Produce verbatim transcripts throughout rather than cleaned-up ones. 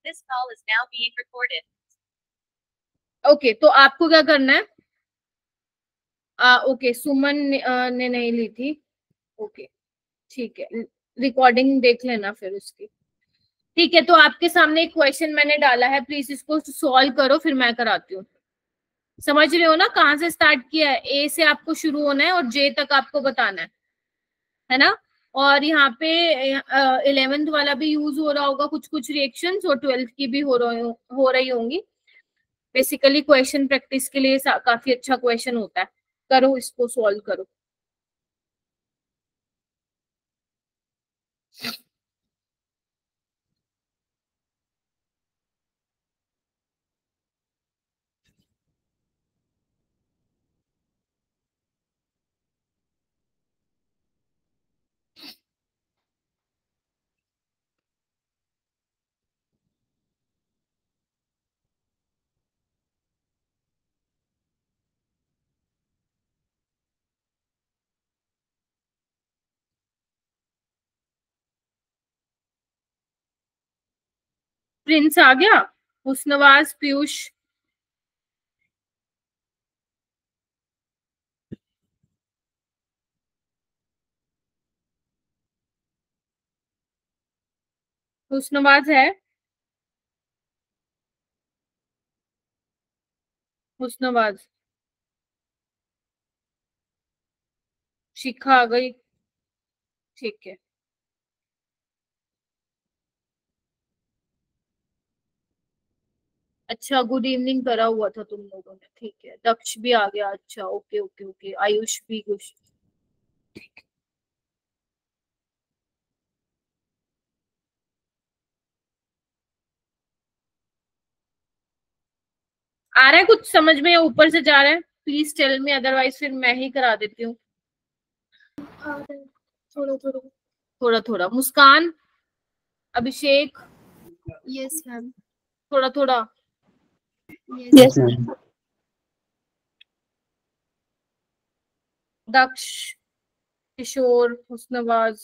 This call is now being recorded. Okay, तो आपको क्या करना है? आ, ओके, सुमन ने, आ, ने नहीं ली थी। ओके ठीक है, रिकॉर्डिंग देख लेना फिर उसकी। ठीक है, तो आपके सामने एक क्वेश्चन मैंने डाला है, प्लीज इसको सॉल्व करो, फिर मैं कराती हूँ। समझ रहे हो ना कहाँ से स्टार्ट किया है? ए से आपको शुरू होना है और जे तक आपको बताना है, है ना? और यहाँ पे इलेवेंथ वाला भी यूज हो रहा होगा, कुछ कुछ रिएक्शंस, और ट्वेल्थ की भी हो रही हो रही होंगी। बेसिकली क्वेश्चन प्रैक्टिस के लिए काफी अच्छा क्वेश्चन होता है। करो, इसको सॉल्व करो। प्रिंस आ गया? हुस्नवाज, पीयूष? हुस्नवाज है? हुस्नवाज, शिखा आ गई? ठीक है। अच्छा, गुड इवनिंग करा हुआ था तुम लोगों ने, ठीक है। दक्ष भी आ गया, अच्छा ओके ओके ओके। आयुष भी कुछ, आ रहा है कुछ समझ में या ऊपर से जा रहा है? प्लीज टेल मी, अदरवाइज फिर मैं ही करा देती हूँ। थोड़ा थोड़ा थोड़ा थोड़ा। मुस्कान, अभिषेक? Yes ma'am. थोड़ा थोड़ा। Yes ma'am. दक्ष, किशोर, हुस्नवाज?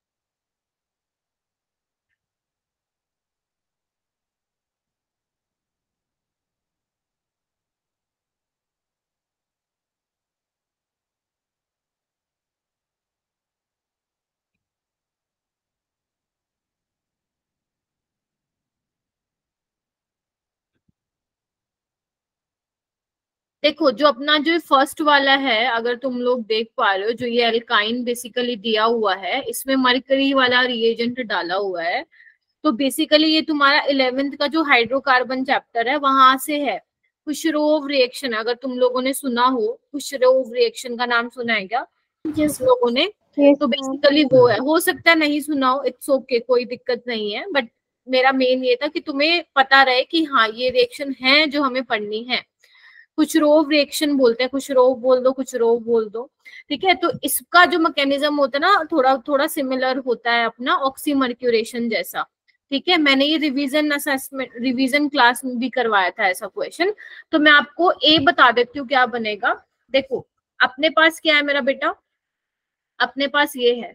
देखो, जो अपना जो फर्स्ट वाला है, अगर तुम लोग देख पा रहे हो, जो ये एल्काइन बेसिकली दिया हुआ है, इसमें मरकरी वाला रिएजेंट डाला हुआ है। तो बेसिकली ये तुम्हारा इलेवेंथ का जो हाइड्रोकार्बन चैप्टर है वहां से है। खुशरोव रिएक्शन, अगर तुम लोगों ने सुना हो, खुशरोव रिएक्शन का नाम सुना है क्या जिस लोगों ने? तो बेसिकली वो है, हो सकता है नहीं सुना हो, इट्स ओके, कोई दिक्कत नहीं है, बट मेरा मेन ये था कि तुम्हें पता रहे कि हाँ ये रिएक्शन है जो हमें पढ़नी है। खुशरोव रिएक्शन बोलते हैं, खुशरोव बोल दो, खुशरोव बोल दो, ठीक है। तो इसका जो मैकेनिज्म होता है ना, थोड़ा थोड़ा सिमिलर होता है अपना ऑक्सीमर्क्यूरेशन जैसा, ठीक है। मैंने ये रिवीजन असेसमेंट, रिवीजन क्लास में भी करवाया था ऐसा क्वेश्चन। तो मैं आपको ए बता देती हूँ क्या बनेगा। देखो, अपने पास क्या है मेरा बेटा? अपने पास ये है,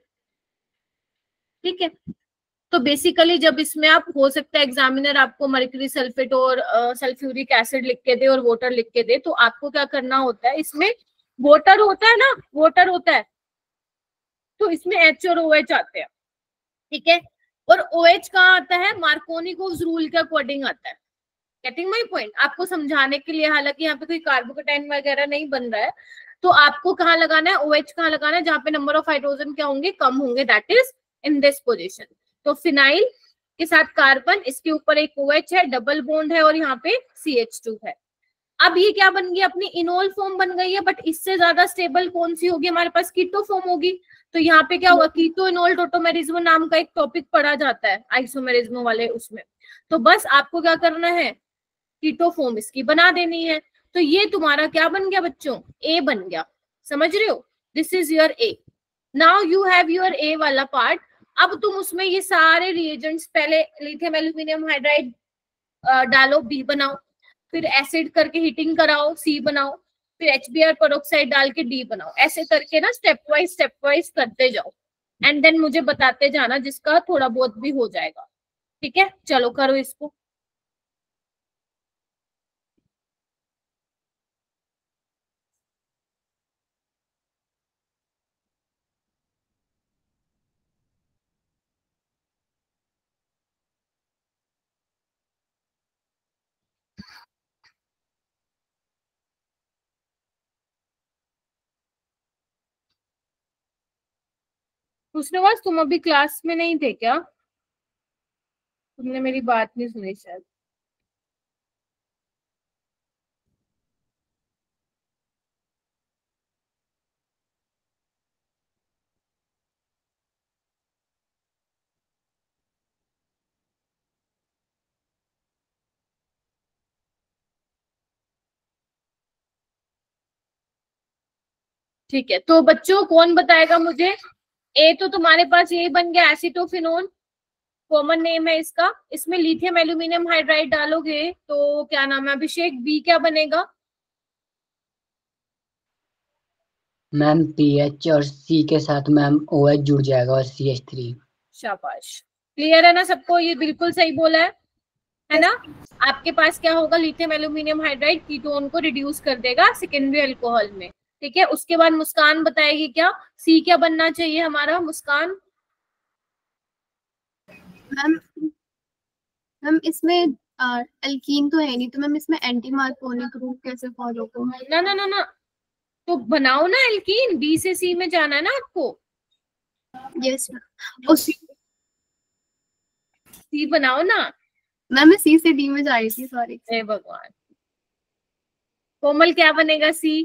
ठीक है। तो बेसिकली जब इसमें आप, हो सकता है एग्जामिनर आपको मर्क्यूरी सल्फेट और सल्फ्यूरिक एसिड लिख के दे और वाटर लिख के दे, तो आपको क्या करना होता है, इसमें वाटर होता है ना, वाटर होता है, तो इसमें एच और ओ एच आते हैं, ठीक है। और ओ एच कहाँ आता है? मार्कोनिकोव रूल के अकॉर्डिंग आता है। Getting my point? आपको समझाने के लिए, हालांकि यहाँ पे कोई कार्बोकेटाइन वगैरह नहीं बन रहा है, तो आपको कहाँ लगाना है? ओएच कहाँ लगाना है? जहाँ पे नंबर ऑफ हाइड्रोजन क्या होंगे? कम होंगे, that is in this position. तो फिनाइल के साथ कार्बन, इसके ऊपर एक ओएच है, डबल बॉन्ड है, और यहाँ पे सी एच टू है। अब ये क्या बन गई? अपनी इनोल फॉर्म बन गई है, बट इससे ज्यादा स्टेबल कौन सी होगी हमारे पास? कीटो फॉर्म होगी। तो यहाँ पे क्या होगा? कीटो इनोल टोटोमेरिज्म नाम का एक टॉपिक पढ़ा जाता है आइसोमेरिज्म वाले उसमें। तो बस आपको क्या करना है? कीटो फॉर्म इसकी बना देनी है। तो ये तुम्हारा क्या बन गया बच्चों? ए बन गया। समझ रहे हो? This is your A. Now you have your A वाला पार्ट। अब तुम उसमें ये सारे रिएजेंट्स, पहले लिथियम एल्यूमिनियम हाइड्राइड डालो, बी बनाओ, फिर एसिड करके हीटिंग कराओ, सी बनाओ, फिर एच बी आर पेरोक्साइड डाल के डी बनाओ। ऐसे करके ना स्टेप वाइज स्टेप वाइज करते जाओ, एंड देन मुझे बताते जाना, जिसका थोड़ा बहुत भी हो जाएगा, ठीक है। चलो करो इसको। उसने बस तुम अभी क्लास में नहीं थे क्या? तुमने मेरी बात नहीं सुनी शायद। ठीक है, तो बच्चों कौन बताएगा मुझे? ए तो तुम्हारे पास यही बन गया, एसीटोफिनोन कॉमन नेम है इसका। इसमें लिथियम एल्यूमिनियम हाइड्राइड डालोगे तो क्या नाम है अभिषेक, बी क्या बनेगा? मैम पी एच और सी के साथ मैम ओ एच जुड़ जाएगा और सी एच थ्री। शाबाश, क्लियर है ना सबको? ये बिल्कुल सही बोला है है ना? आपके पास क्या होगा, लिथियम एल्यूमिनियम हाइड्राइड कीटोन को रिड्यूस कर देगा सेकेंडरी अल्कोहल में। ठीक है, उसके बाद मुस्कान बताएगी क्या, सी क्या बनना चाहिए हमारा मुस्कान? मैम मैम इसमें एल्कीन तो है नहीं, तो मैम इसमें एंटी मार्कोनिक रूल कैसे फॉलो करूं? ना ना ना ना, तो बनाओ ना एल्कीन, बी से सी में जाना है ना आपको। यस मैम, सी बनाओ ना। मैम मैं सी से डी में जा रही थी, सॉरी। हे भगवान, कोमल क्या बनेगा सी?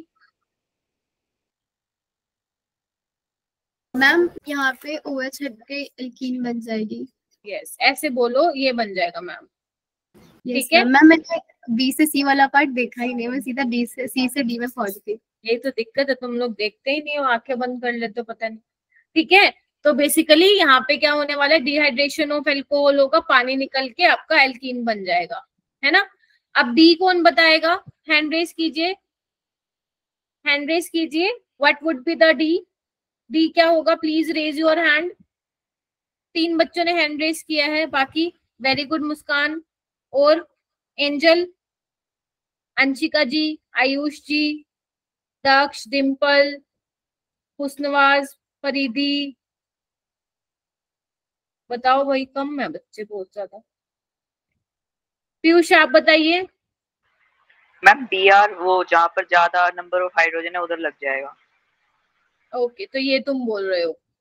मैम यहाँ पे ओ एच हट के एल्कीन बन जाएगी। यस, ऐसे बोलो, ये बन जाएगा मैम। ठीक है मैम, मैंने बी से सी वाला पार्ट देखा ही नहीं, मैं सीधा डी से सी से डी में पहुंच गई। यही तो दिक्कत है, तुम लोग देखते ही नहीं हो, आंखें बंद कर लेते हो, पता नहीं। ठीक है, तो बेसिकली यहाँ पे क्या होने वाला है, डिहाइड्रेशन ऑफ एल्कोहल होगा, पानी निकल के आपका एल्कीन बन जाएगा, है ना? अब डी कौन बताएगा? हैंड रेस कीजिए, हैंड रेस कीजिए। What would be the D? D क्या होगा? Please raise your hand. तीन बच्चों ने हैंड रेस किया है, बाकी वेरी गुड। मुस्कान और एंजल, अंशिका जी, आयुष जी, दक्ष, डिम्पल, हुस्नवाज, फरीदी। बताओ भाई, कम है बच्चे बहुत ज्यादा। पीयूष आप बताइए। मैम बी आर, वो जहाँ पर ज्यादा नंबर ऑफ हाइड्रोजन है उधर लग जाएगा। ओके, तो ये तुम बोल रहे हो,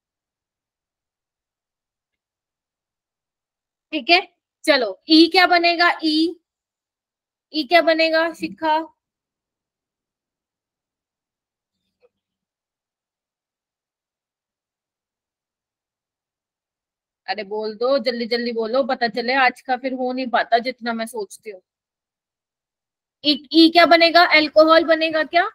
ठीक है। चलो ई क्या बनेगा? ई ई क्या बनेगा शिखा? अरे बोल दो, जल्दी जल्दी बोलो, पता चले, आज का फिर हो नहीं पाता जितना मैं सोचती हूँ। ई ई क्या बनेगा? अल्कोहल बनेगा क्या?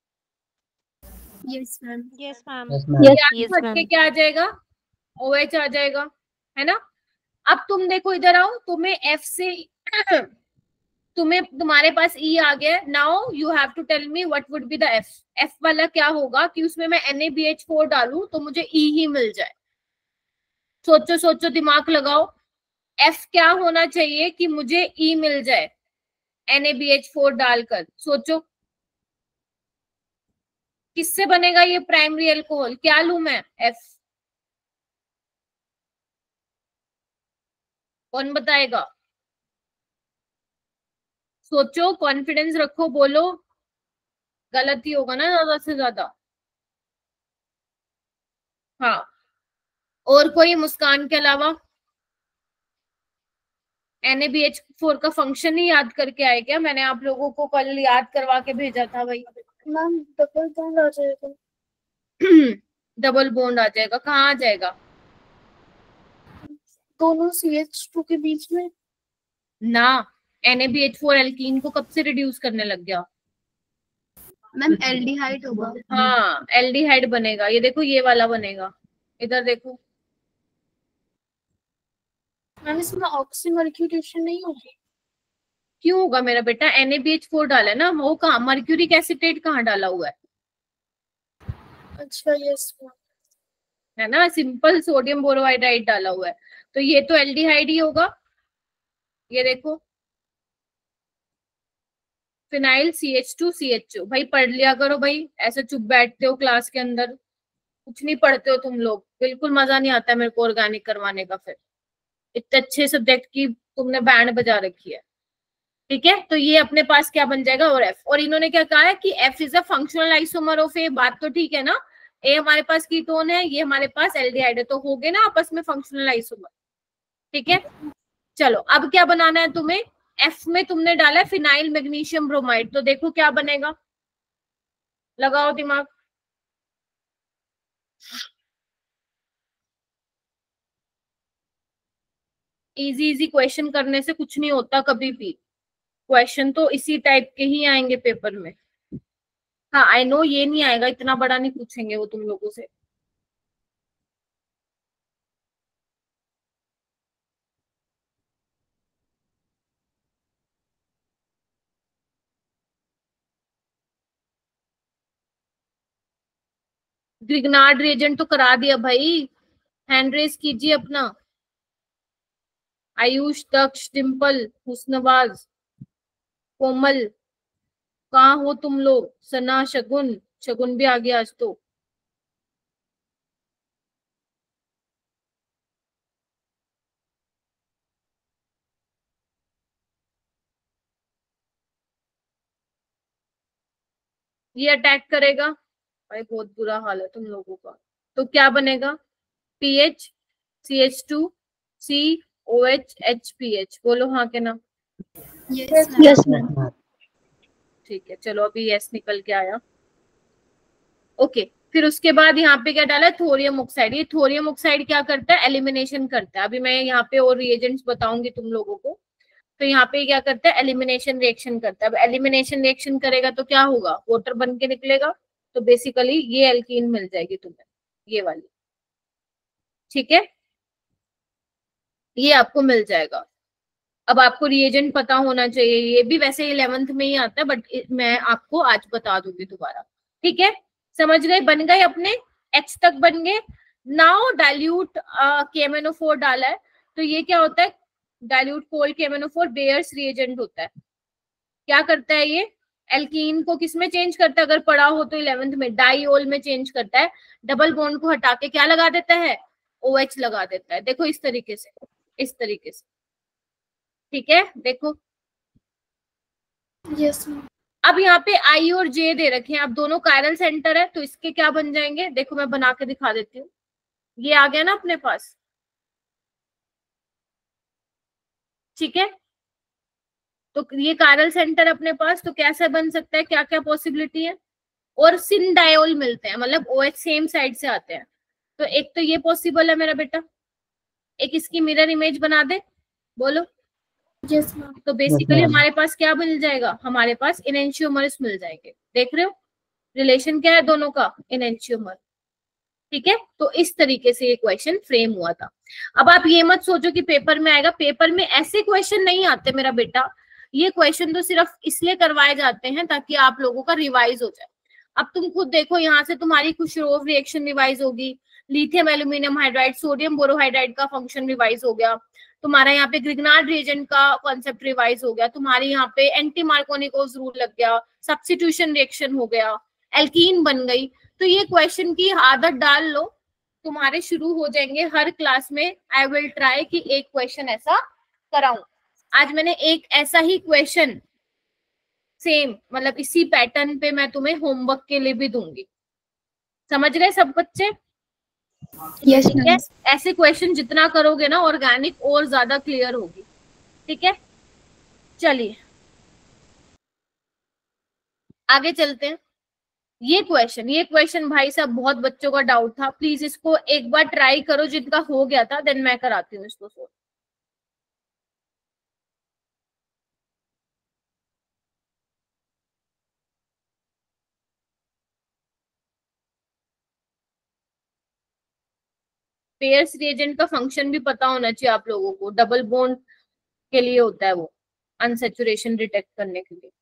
Yes ma'am. Yes ma'am. Yes ma'am. क्या आ जाएगा? ओएच आ जाएगा, है ना? अब तुम देखो इधर आओ, तुम्हें एफ से तुम्हें तुम्हारे पास ई आ गया। Now you have to tell me what would be the F. F वाला क्या होगा कि उसमें मैं N A B H four डालू तो मुझे ई ही मिल जाए। सोचो सोचो, दिमाग लगाओ। एफ क्या होना चाहिए कि मुझे ई मिल जाए N A B H four डालकर? सोचो किससे बनेगा ये प्राइमरी अल्कोहल? क्या लू मैं? एफ। कौन बताएगा? सोचो, कॉन्फिडेंस रखो, बोलो। गलत ही होगा ना ज्यादा से ज्यादा। हाँ, और कोई मुस्कान के अलावा? N A B H four का फंक्शन ही याद करके आए क्या? मैंने आप लोगों को कल याद करवा के भेजा था भाई। मैम डबल बॉन्ड आ जाएगा। डबल बॉन्ड आ जाएगा? कहाँ आ जाएगा? दोनों सी एच टू के बीच में ना, N A B H four alkene को कब से रिड्यूस करने लग गया? मैम एल्डिहाइड होगा। हाँ, एल्डिहाइड बनेगा। ये देखो, ये वाला बनेगा, इधर देखो। मैम इसमें ऑक्सीमर्क्यूरेशन नहीं होगी? क्यों होगा मेरा बेटा? N A B H four डाला ना, वो कहाँ मर्क्यूरिक एसिटेट कहाँ डाला हुआ है? अच्छा यस है ना, सिंपल सोडियम बोरोहाइड्राइड डाला हुआ है, तो ये तो एल्डिहाइड ही होगा। ये देखो, phenyl C H two C H O. भाई पढ़ लिया करो भाई, ऐसे चुप बैठते हो क्लास के अंदर, कुछ नहीं पढ़ते हो तुम लोग। बिल्कुल मजा नहीं आता मेरे को ऑर्गेनिक करवाने का। फिर इतने अच्छे सब्जेक्ट की तुमने बैंड बजा रखी है। ठीक है, तो ये अपने पास क्या बन जाएगा? और एफ। और इन्होंने क्या कहा है कि F is a functional isomer of A. बात तो ठीक है ना? ए हमारे पास कीटोन है, ये हमारे पास एल्डिहाइड है, तो हो गए ना आपस में फंक्शनल आइसोमर। ठीक है, चलो अब क्या बनाना है तुम्हें, एफ में तुमने डाला है फिनाइल मैग्नीशियम ब्रोमाइड, तो देखो क्या बनेगा, लगाओ दिमाग। इजी इजी क्वेश्चन करने से कुछ नहीं होता कभी भी, क्वेश्चन तो इसी टाइप के ही आएंगे पेपर में। हाँ आई नो ये नहीं आएगा, इतना बड़ा नहीं पूछेंगे वो तुम लोगों से। ग्रिग्नार्ड रिएजेंट तो करा दिया भाई, हैंड रेस कीजिए अपना। आयुष, दक्ष, डिम्पल, हुस्नवाज, कोमल, कहाँ हो तुम लोग, सना, शगुन, शगुन भी आ गया आज तो। ये अटैक करेगा भाई, बहुत बुरा हाल है तुम लोगों का। तो क्या बनेगा, PH, C H two, C O H, H P H, बोलो हाँ के ना। Yes yes ma'am. मैम। ठीक है चलो, अभी यस निकल के आया। ओके, फिर उसके बाद यहाँ पे क्या डाला है, थोरियम ऑक्साइड। ये थोरियम ऑक्साइड क्या करता है, एलिमिनेशन करता है। अभी मैं यहाँ पे और रिएजेंट्स बताऊंगी तुम लोगों को। तो यहाँ पे क्या करता है, एलिमिनेशन रिएक्शन करता है। अब एलिमिनेशन रिएक्शन करेगा तो क्या होगा, वाटर बन के निकलेगा, तो बेसिकली ये एल्कीन मिल जाएगी तुम्हें, ये वाली। ठीक है, ये आपको मिल जाएगा। अब आपको रिएजेंट पता होना चाहिए, ये भी वैसे इलेवेंथ में ही आता है, बट मैं आपको आज बता दूंगी दोबारा। ठीक है, समझ गए, बन गए अपने, एच तक बन गए। Now dilute K M N O four डाला है, तो ये क्या होता है, dilute cold K M N O four Baeyer's reagent होता है। क्या करता है ये, एल्कीन को किस में चेंज करता है, अगर पढ़ा हो तो इलेवेंथ में, डाइओल में चेंज करता है। डबल बॉन्ड को हटा के क्या लगा देता है, ओ एच लगा देता है। देखो इस तरीके से, इस तरीके से। ठीक है, देखो यस मैम। अब यहाँ पे आई और जे दे रखे हैं, अब दोनों कायरल सेंटर है, तो इसके क्या बन जाएंगे, देखो मैं बना के दिखा देती हूँ। ये आ गया ना अपने पास, ठीक है, तो ये कायरल सेंटर अपने पास, तो कैसे बन सकता है, क्या क्या पॉसिबिलिटी है, और सिन डायोल मिलते हैं, मतलब ओएच सेम साइड से आते हैं। तो एक तो ये पॉसिबल है मेरा बेटा, एक इसकी मिरर इमेज बना दे, बोलो। Yes ma'am. तो यस बेसिकली मैम। हमारे पास क्या मिल जाएगा, हमारे पास इनेंशियोमर्स मिल जाएंगे। देख रहे हो रिलेशन क्या है दोनों का, इनेंशियोमर। ठीक है, तो इस तरीके से ये क्वेश्चन फ्रेम हुआ था। अब आप ये मत सोचो कि पेपर में आएगा, पेपर में ऐसे क्वेश्चन नहीं आते मेरा बेटा। ये क्वेश्चन तो सिर्फ इसलिए करवाए जाते हैं ताकि आप लोगों का रिवाइज हो जाए। अब तुम खुद देखो, यहाँ से तुम्हारी खुशरोव रिएक्शन रिवाइज होगी, lithium aluminium hydride, sodium borohydride का फंक्शन रिवाइज हो गया तुम्हारा, यहाँ पे ग्रिग्नार्ड रिएजेंट का कॉन्सेप्ट रिवाइज हो गया तुम्हारे, यहाँ पे एंटी मार्कोनिकोस रूल लग गया, सब्स्टिट्यूशन रिएक्शन हो गया, एल्कीन बन गई। तो ये क्वेश्चन की आदत डाल लो, तुम्हारे शुरू हो जाएंगे हर क्लास में। आई विल ट्राई कि एक क्वेश्चन ऐसा कराऊं। आज मैंने एक ऐसा ही क्वेश्चन सेम, मतलब इसी पैटर्न पे मैं तुम्हें होमवर्क के लिए भी दूंगी। समझ रहे सब बच्चे, यस ठीक है, मैम। ऐसे क्वेश्चन जितना करोगे ना ऑर्गेनिक और ज्यादा क्लियर होगी। ठीक है, चलिए आगे चलते हैं। ये क्वेश्चन ये क्वेश्चन भाई साहब बहुत बच्चों का डाउट था, प्लीज इसको एक बार ट्राई करो, जिनका हो गया था देन मैं कराती हूँ इसको सोल्व। पेयर्स रिएजेंट का फंक्शन भी पता होना चाहिए आप लोगों को, डबल बॉन्ड के लिए होता है वो, अनसेचुरेशन डिटेक्ट करने के लिए।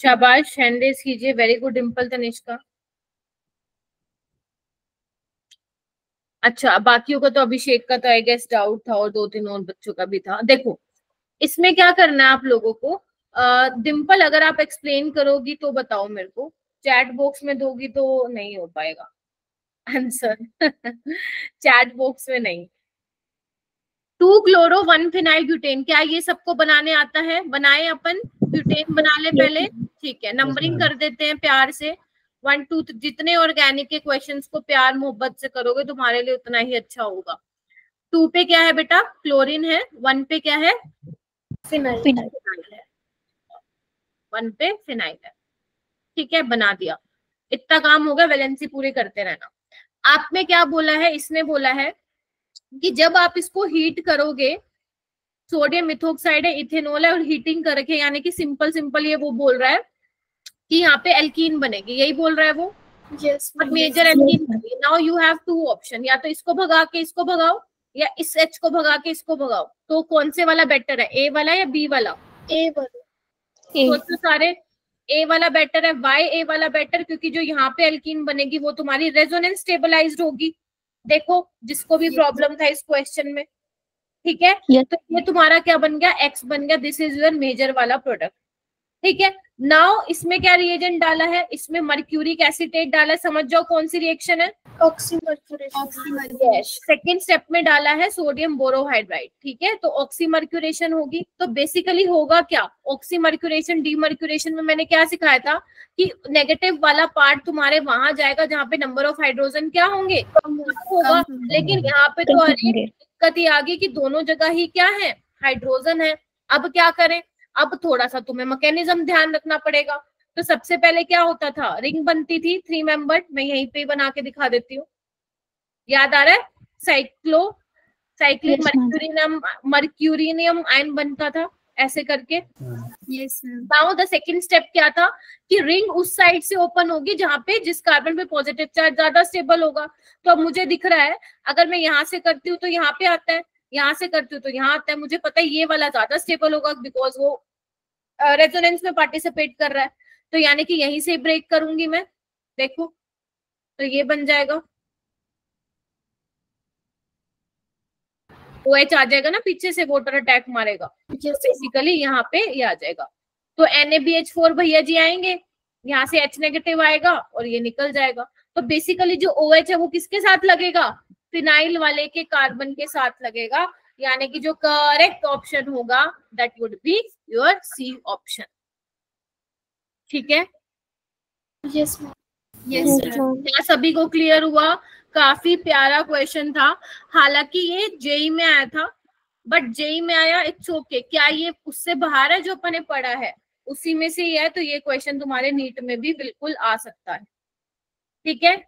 शाबाश, हैंड रेज कीजिए, वेरी गुड डिम्पल तनिष्का। अच्छा, बाकियों का तो अभिषेक का तो आई गेस डाउट था और दो तीन और बच्चों का भी था। देखो इसमें क्या करना है आप लोगों को, डिम्पल अगर आप एक्सप्लेन करोगी तो बताओ मेरे को, चैट बॉक्स में दोगी तो नहीं हो पाएगा आंसर चैट बॉक्स में नहीं। Two chloro one phenyl butane, क्या ये सबको बनाने आता है? बनाए अपन, ब्यूटेन बना ले पहले, ठीक है। नंबरिंग कर देते हैं प्यार से, वन टू, जितने ऑर्गेनिक के क्वेश्चंस को प्यार मोहब्बत से करोगे तुम्हारे लिए उतना ही अच्छा होगा। टू पे क्या है बेटा? क्लोरीन है। वन पे क्या है? फिनाइल, फिनाइल है। वन पे फिनाइल है, ठीक है, बना दिया। इतना काम होगा, वैलेंसी पूरे करते रहना। आप में क्या बोला है? इसने बोला है कि जब आप इसको हीट करोगे, सोडियम मिथोक्साइड है, इथेनॉल है, और हीटिंग करके, यानी कि सिंपल सिंपल ये वो बोल रहा है कि यहाँ पे एल्कीन बनेगी, यही बोल रहा है वो। यस, और major alkene. Now you have two option, या तो इसको भगा के इसको भगाओ या इस एच को भगा के इसको भगाओ। तो कौन से वाला बेटर है, ए वाला या बी वाला? ए वाला। सोचो सारे, ए वाला बेटर है। वाई ए वाला बेटर? क्योंकि जो यहाँ पे एल्कीन बनेगी वो तुम्हारी रेजोनेंस स्टेबलाइज्ड होगी। देखो जिसको भी प्रॉब्लम था इस क्वेश्चन में, ठीक है। yes. तो ये तुम्हारा क्या बन गया? एक्स बन गया। दिस इज योर मेजर वाला प्रोडक्ट, ठीक है। नाउ इसमें क्या रिएजेंट डाला है? इसमें मर्क्यूरिक एसीटेट डाला है। समझ जाओ कौन सी रिएक्शन है? ऑक्सीमर्क्यूरेशन। सेकेंड स्टेप में डाला है सोडियम बोरोहाइड्राइड, ठीक है, तो ऑक्सीमर्क्यूरेशन होगी। तो बेसिकली होगा क्या? ऑक्सीमर्क्यूरेशन, डीमर्क्यूरेशन में मैंने क्या सिखाया था कि नेगेटिव वाला पार्ट तुम्हारे वहां जाएगा जहाँ पे नंबर ऑफ हाइड्रोजन क्या होंगे? होगा। लेकिन यहाँ पे तो अरे दिक्कत ही आ गई कि दोनों जगह ही क्या है? हाइड्रोजन है। अब क्या करें? अब थोड़ा सा तुम्हें मैकेनिज्म ध्यान रखना पड़ेगा। तो सबसे पहले क्या होता था? रिंग बनती थी थ्री मेंबर्ड, मैं यहीं पे बना के दिखा देती हूँ, याद आ रहा है? Cyclo cyclic mercurium mercurium ion बनता था ऐसे करके। Yes. Now the second step क्या था कि रिंग उस साइड से ओपन होगी जहां पे जिस कार्बन पे पॉजिटिव चार्ज ज्यादा स्टेबल होगा। तो अब मुझे दिख रहा है, अगर मैं यहाँ से करती हूँ तो यहाँ पे आता है, यहाँ से करती हूँ तो यहाँ आता है। मुझे पता है ये वाला ज्यादा स्टेबल होगा बिकॉज वो रेजोनेंस में पार्टिसिपेट कर रहा है। तो यानी कि यहीं से ब्रेक करूंगी मैं, देखो तो ये बन जाएगा, ओ एच आ जाएगा ना पीछे से, वोटर अटैक मारेगा। बेसिकली यहाँ पे ये आ जाएगा। तो N A B H four भैया जी आएंगे, यहाँ से H नेगेटिव आएगा और ये निकल जाएगा। तो बेसिकली जो ओ एच है वो किसके साथ लगेगा? फिनाइल वाले के कार्बन के साथ लगेगा। यानी कि जो करेक्ट ऑप्शन होगा that would be your C option, ठीक है। यस यस, क्या सभी को क्लियर हुआ? काफी प्यारा क्वेश्चन था, हालांकि ये जेई में आया था, बट जेई में आया, इट्स ओके। क्या ये उससे बाहर है जो अपने पढ़ा है? उसी में से ही है, तो ये क्वेश्चन तुम्हारे नीट में भी बिल्कुल आ सकता है, ठीक है।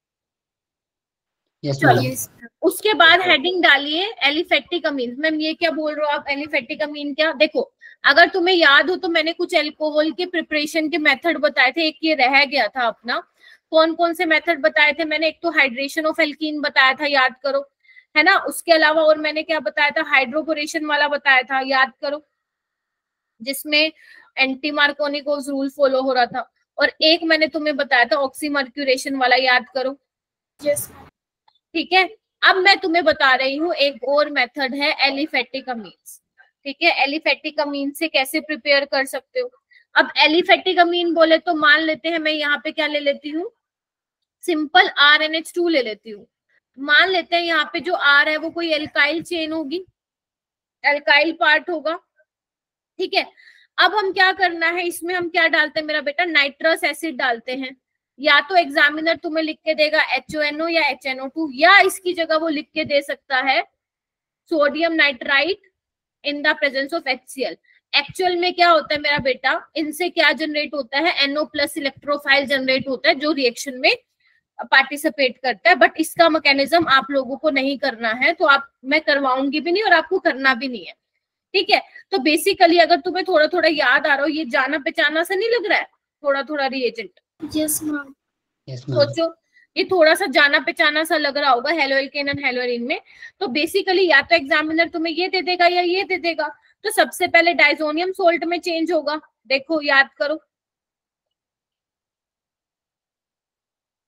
yes, चलो yes. उसके बाद हेडिंग डालिए एलिफेटिक अमीन। मैम ये क्या बोल रहे हो आप? एलिफेटिक अमीन क्या? देखो अगर तुम्हें याद हो तो मैंने कुछ एल्कोहल के प्रिपरेशन के मेथड बताए थे, एक ये रह गया था अपना। कौन कौन से मेथड बताए थे मैंने? एक तो हाइड्रेशन ऑफ एल्कीन बताया था, याद करो, है ना। उसके अलावा और मैंने क्या बताया था? हाइड्रोपोरेशन वाला बताया था, याद करो, जिसमें एंटी मार्कोनिकोव रूल फॉलो हो रहा था। और एक मैंने तुम्हें बताया था ऑक्सीमर्क्यूरेशन वाला, याद करो। यस, ठीक है। अब मैं तुम्हें बता रही हूँ एक और मेथड है एलिफेटिक अमीन्स, ठीक है। एलिफेटिक अमीन से कैसे प्रिपेयर कर सकते हो? अब एलिफेटिक अमीन बोले तो मान लेते हैं मैं यहाँ पे क्या ले लेती हूँ? Simple R N H two ले लेती हूँ। मान लेते हैं यहाँ पे जो आर है वो कोई एल्काइल चेन होगी, एल्काइल पार्ट होगा, ठीक है। अब हम क्या करना है, इसमें हम क्या डालते हैं मेरा बेटा? नाइट्रस एसिड डालते हैं। या तो एग्जामिनर तुम्हें लिख के देगा एच ओ एन ओ या एच एन ओ टू, या इसकी जगह वो लिख के दे सकता है sodium nitrite in the presence of H C L. Actual में क्या होता है मेरा बेटा? इनसे क्या जनरेट होता है? N O plus electrophile generate होता है जो रिएक्शन में पार्टिसिपेट करता है। बट इसका मैकेनिज्म आप लोगों को नहीं करना है, तो आप मैं करवाऊंगी भी नहीं और आपको करना भी नहीं है, ठीक है। तो बेसिकली अगर तुम्हें थोड़ा थोड़ा याद आ रहा हो, ये जाना पहचाना सा नहीं लग रहा है? थोड़ा थोड़ा रिएजेंट, यस मैम, सोचो ये थोड़ा सा जाना पहचाना सा लग रहा होगा halo alkane and halo arene में। तो बेसिकली या तो एग्जामिनर तुम्हें ये दे देगा या ये दे देगा। तो सबसे पहले डाइजोनियम सोल्ट में चेंज होगा, देखो याद करो,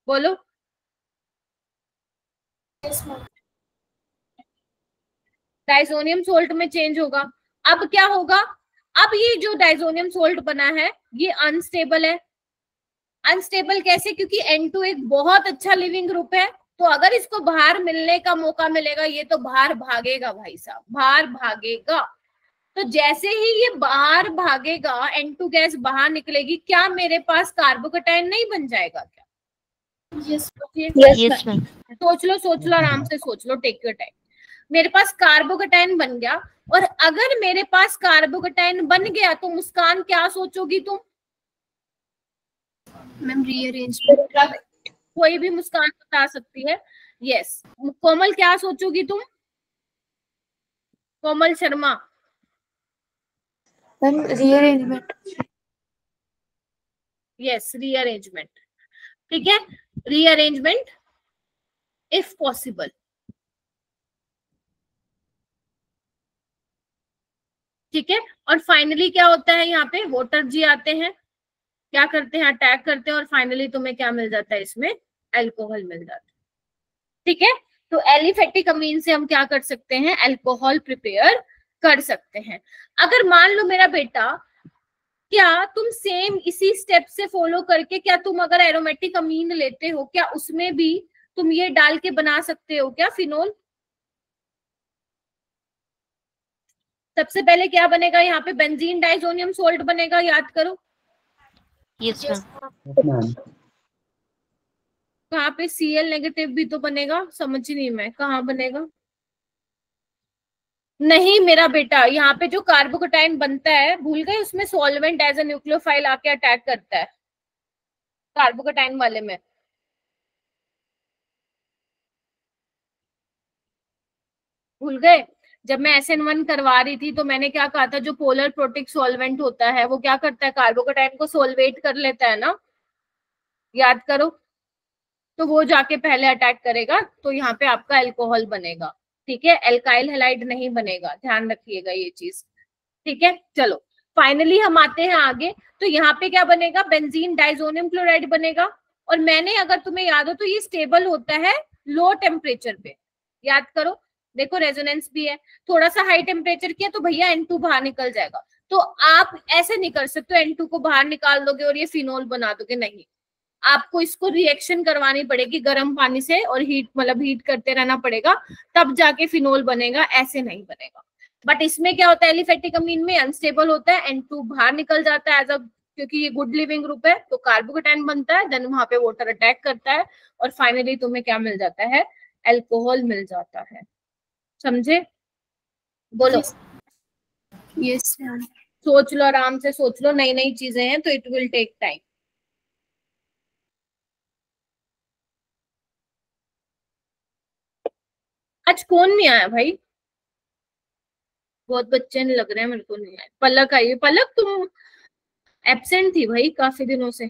बोलो। डाइजोनियम सोल्ट में चेंज होगा। अब क्या होगा, अब ये जो डाइजोनियम सोल्ट बना है ये अनस्टेबल है। अनस्टेबल कैसे, क्योंकि एन टू एक बहुत अच्छा लिविंग ग्रुप है, तो अगर इसको बाहर मिलने का मौका मिलेगा ये तो बाहर भागेगा भाई साहब, बाहर भागेगा। तो जैसे ही ये बाहर भागेगा, एन टू गैस बाहर निकलेगी, क्या मेरे पास कार्बोकेटाइन नहीं बन जाएगा क्या? Yes yes ma'am. सोच लो सोच लो आराम से सोच लो, टेक योर टाइम। मेरे पास कार्बोकेटाइन बन गया, और अगर मेरे पास कार्बोकेटाइन बन गया तो मुस्कान क्या सोचोगी तुम? Ma'am rearrangement. कोई भी मुस्कान बता सकती है। यस कोमल क्या सोचोगी तुम? Komal Sharma. Ma'am rearrangement. Yes rearrangement, ठीक है, रीअरेंजमेंट इफ पॉसिबल। ठीक है, और फाइनली क्या होता है, यहाँ पे वोटर जी आते हैं, क्या करते हैं, अटैक करते हैं, और फाइनली तुम्हें क्या मिल जाता है, इसमें अल्कोहल मिल जाता है। ठीक है, तो एलिफेटिक अमीन से हम क्या कर सकते हैं, अल्कोहल प्रिपेयर कर सकते हैं। अगर मान लो मेरा बेटा, क्या तुम सेम इसी स्टेप से फॉलो करके, क्या तुम अगर एरोमेटिक अमीन लेते हो, क्या उसमें भी तुम ये डाल के बना सकते हो क्या फिनोल? सबसे पहले क्या बनेगा यहाँ पे, बेंजीन डाइजोनियम सोल्ट बनेगा, याद करो। Yes ma'am. मैम कहाँ पे Cl नेगेटिव भी तो बनेगा, समझ नहीं मैं कहाँ बनेगा। नहीं मेरा बेटा, यहाँ पे जो कार्बोकेटाइन बनता है, भूल गए, उसमें सॉल्वेंट एज ए न्यूक्लियोफाइल आके अटैक करता है कार्बोकेटाइन वाले में। भूल गए, जब मैं एस एन वन करवा रही थी तो मैंने क्या कहा था, जो पोलर प्रोटिक सॉल्वेंट होता है वो क्या करता है, कार्बोकेटाइन को सोलवेट कर लेता है ना, याद करो। तो वो जाके पहले अटैक करेगा, तो यहाँ पे आपका अल्कोहल बनेगा। ठीक है, एल्काइल हैलाइड नहीं बनेगा, ध्यान रखिएगा ये चीज। ठीक है, चलो फाइनली हम आते हैं आगे। तो यहाँ पे क्या बनेगा, बेंजीन डाइजोनियम क्लोराइड बनेगा। और मैंने, अगर तुम्हें याद हो तो ये स्टेबल होता है लो टेम्परेचर पे, याद करो। देखो रेजोनेंस भी है, थोड़ा सा हाई टेम्परेचर किया तो भैया एन टू बाहर निकल जाएगा। तो आप ऐसे नहीं कर सकते एन टू को बाहर निकाल दोगे और ये फिनोल बना दोगे, नहीं, आपको इसको रिएक्शन करवानी पड़ेगी गर्म पानी से, और हीट मतलब हीट करते रहना पड़ेगा, तब जाके फिनोल बनेगा, ऐसे नहीं बनेगा। बट इसमें क्या होता है, एलिफेटिक अमीन में अनस्टेबल होता है, एन टू बाहर निकल जाता है एज अ, क्योंकि ये गुड लिविंग ग्रुप है, तो कार्बोकेटाइन बनता है, देन वहां पे वाटर अटैक करता है, और फाइनली तुम्हें क्या मिल जाता है, अल्कोहल मिल जाता है। समझे? बोलो। Yes ma'am. सोच लो आराम से सोच लो, नई नई चीजें हैं तो इट विल टेक टाइम। आज कौन नहीं आया भाई? बहुत बच्चे नहीं लग रहे हैं मेरे को, नहीं आए। पलक आई, पलक तुम एब्सेंट थी भाई काफी दिनों से।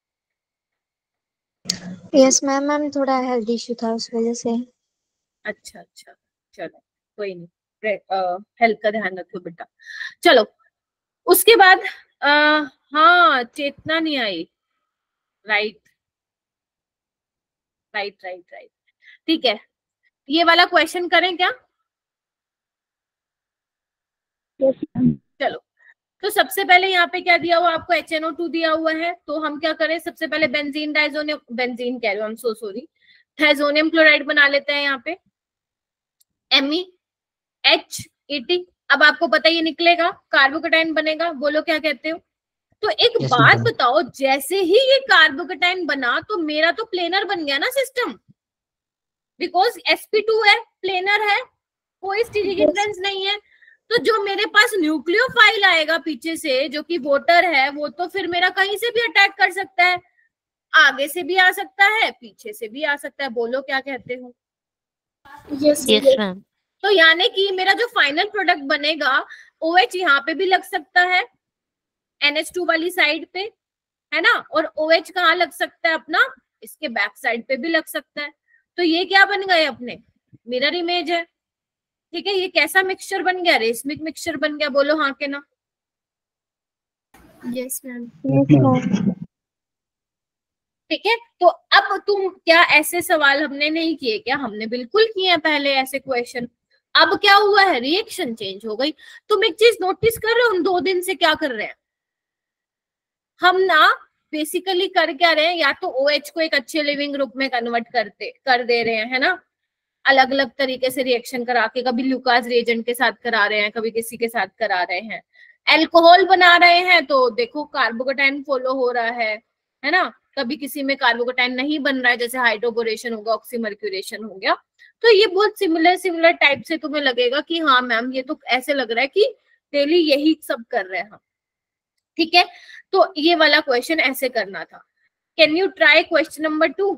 यस मैम, मैम थोड़ा हेल्थ इशू था उस वजह से। अच्छा अच्छा, चलो कोई नहीं, हेल्थ का ध्यान रखो बेटा। चलो उसके बाद आ, हाँ चेतना नहीं आई, राइट राइट राइट राइट, ठीक है। ये वाला क्वेश्चन करें क्या? चलो, तो सबसे पहले यहाँ पे क्या दिया हुआ आपको, एच एन ओ टू दिया हुआ है, तो हम क्या करें, सबसे पहले बेंजीन डाइजोनियम, बेंजीन कह रहे हो, हम सो सॉरी, डाइजोनियम क्लोराइड बना लेते हैं यहाँ पे, M E H E T. अब आपको पता ही निकलेगा, कार्बोकेटाइन बनेगा, बोलो क्या कहते हो। तो एक yes, बात madam. बताओ, जैसे ही ये कार्बोकेटाइन बना तो मेरा तो प्लेनर बन गया ना system, because S P two है, प्लेनर है, कोई स्टीरिक हिंड्रेंस नहीं है। तो जो मेरे पास न्यूक्लियोफाइल आएगा पीछे से, जो कि वोटर है, वो तो फिर मेरा कहीं से भी अटैक कर सकता है, आगे से भी आ सकता है, पीछे से भी आ सकता है, बोलो क्या कहते हो। Yes yes ma'am. तो यानी कि मेरा जो फाइनल प्रोडक्ट बनेगा, OH यहाँ पे भी लग सकता है, एन एच टू वाली साइड पे, है ना, और OH कहाँ लग सकता है अपना, इसके बैक साइड पे भी लग सकता है। तो ये क्या बन गए अपने, मिरर इमेज है। ठीक है, ये कैसा मिक्सचर बन गया, रेशमिक मिक्सचर बन गया, बोलो हाँ के ना। Yes ma'am. Yes ma'am. ठीक है, तो अब तुम क्या ऐसे सवाल हमने नहीं किए क्या? हमने बिल्कुल किए हैं पहले ऐसे क्वेश्चन। अब क्या हुआ है, रिएक्शन चेंज हो गई। तुम एक चीज नोटिस कर रहे हो हम दो दिन से क्या कर रहे हैं, हम ना बेसिकली कर क्या रहे हैं, या तो OH को एक अच्छे लिविंग ग्रुप में कन्वर्ट करते कर दे रहे हैं, है ना, अलग अलग तरीके से रिएक्शन करा के, कभी ल्यूकास रिएजेंट के साथ करा रहे हैं, कभी किसी के साथ करा रहे हैं। अल्कोहल बना रहे हैं तो देखो कार्बोकेटाइन फॉलो हो रहा है है ना, कभी किसी में कार्बोकेटाइन नहीं बन रहा है, जैसे हाइड्रोबोरेशन होगा, ऑक्सीमर्क्यूरेशन हो गया। तो ये बहुत सिमिलर सिमिलर टाइप से तुम्हें लगेगा कि हाँ मैम ये तो ऐसे लग रहा है कि डेली यही सब कर रहे हैं हम। ठीक है, तो ये वाला क्वेश्चन ऐसे करना था। Can you try question number two?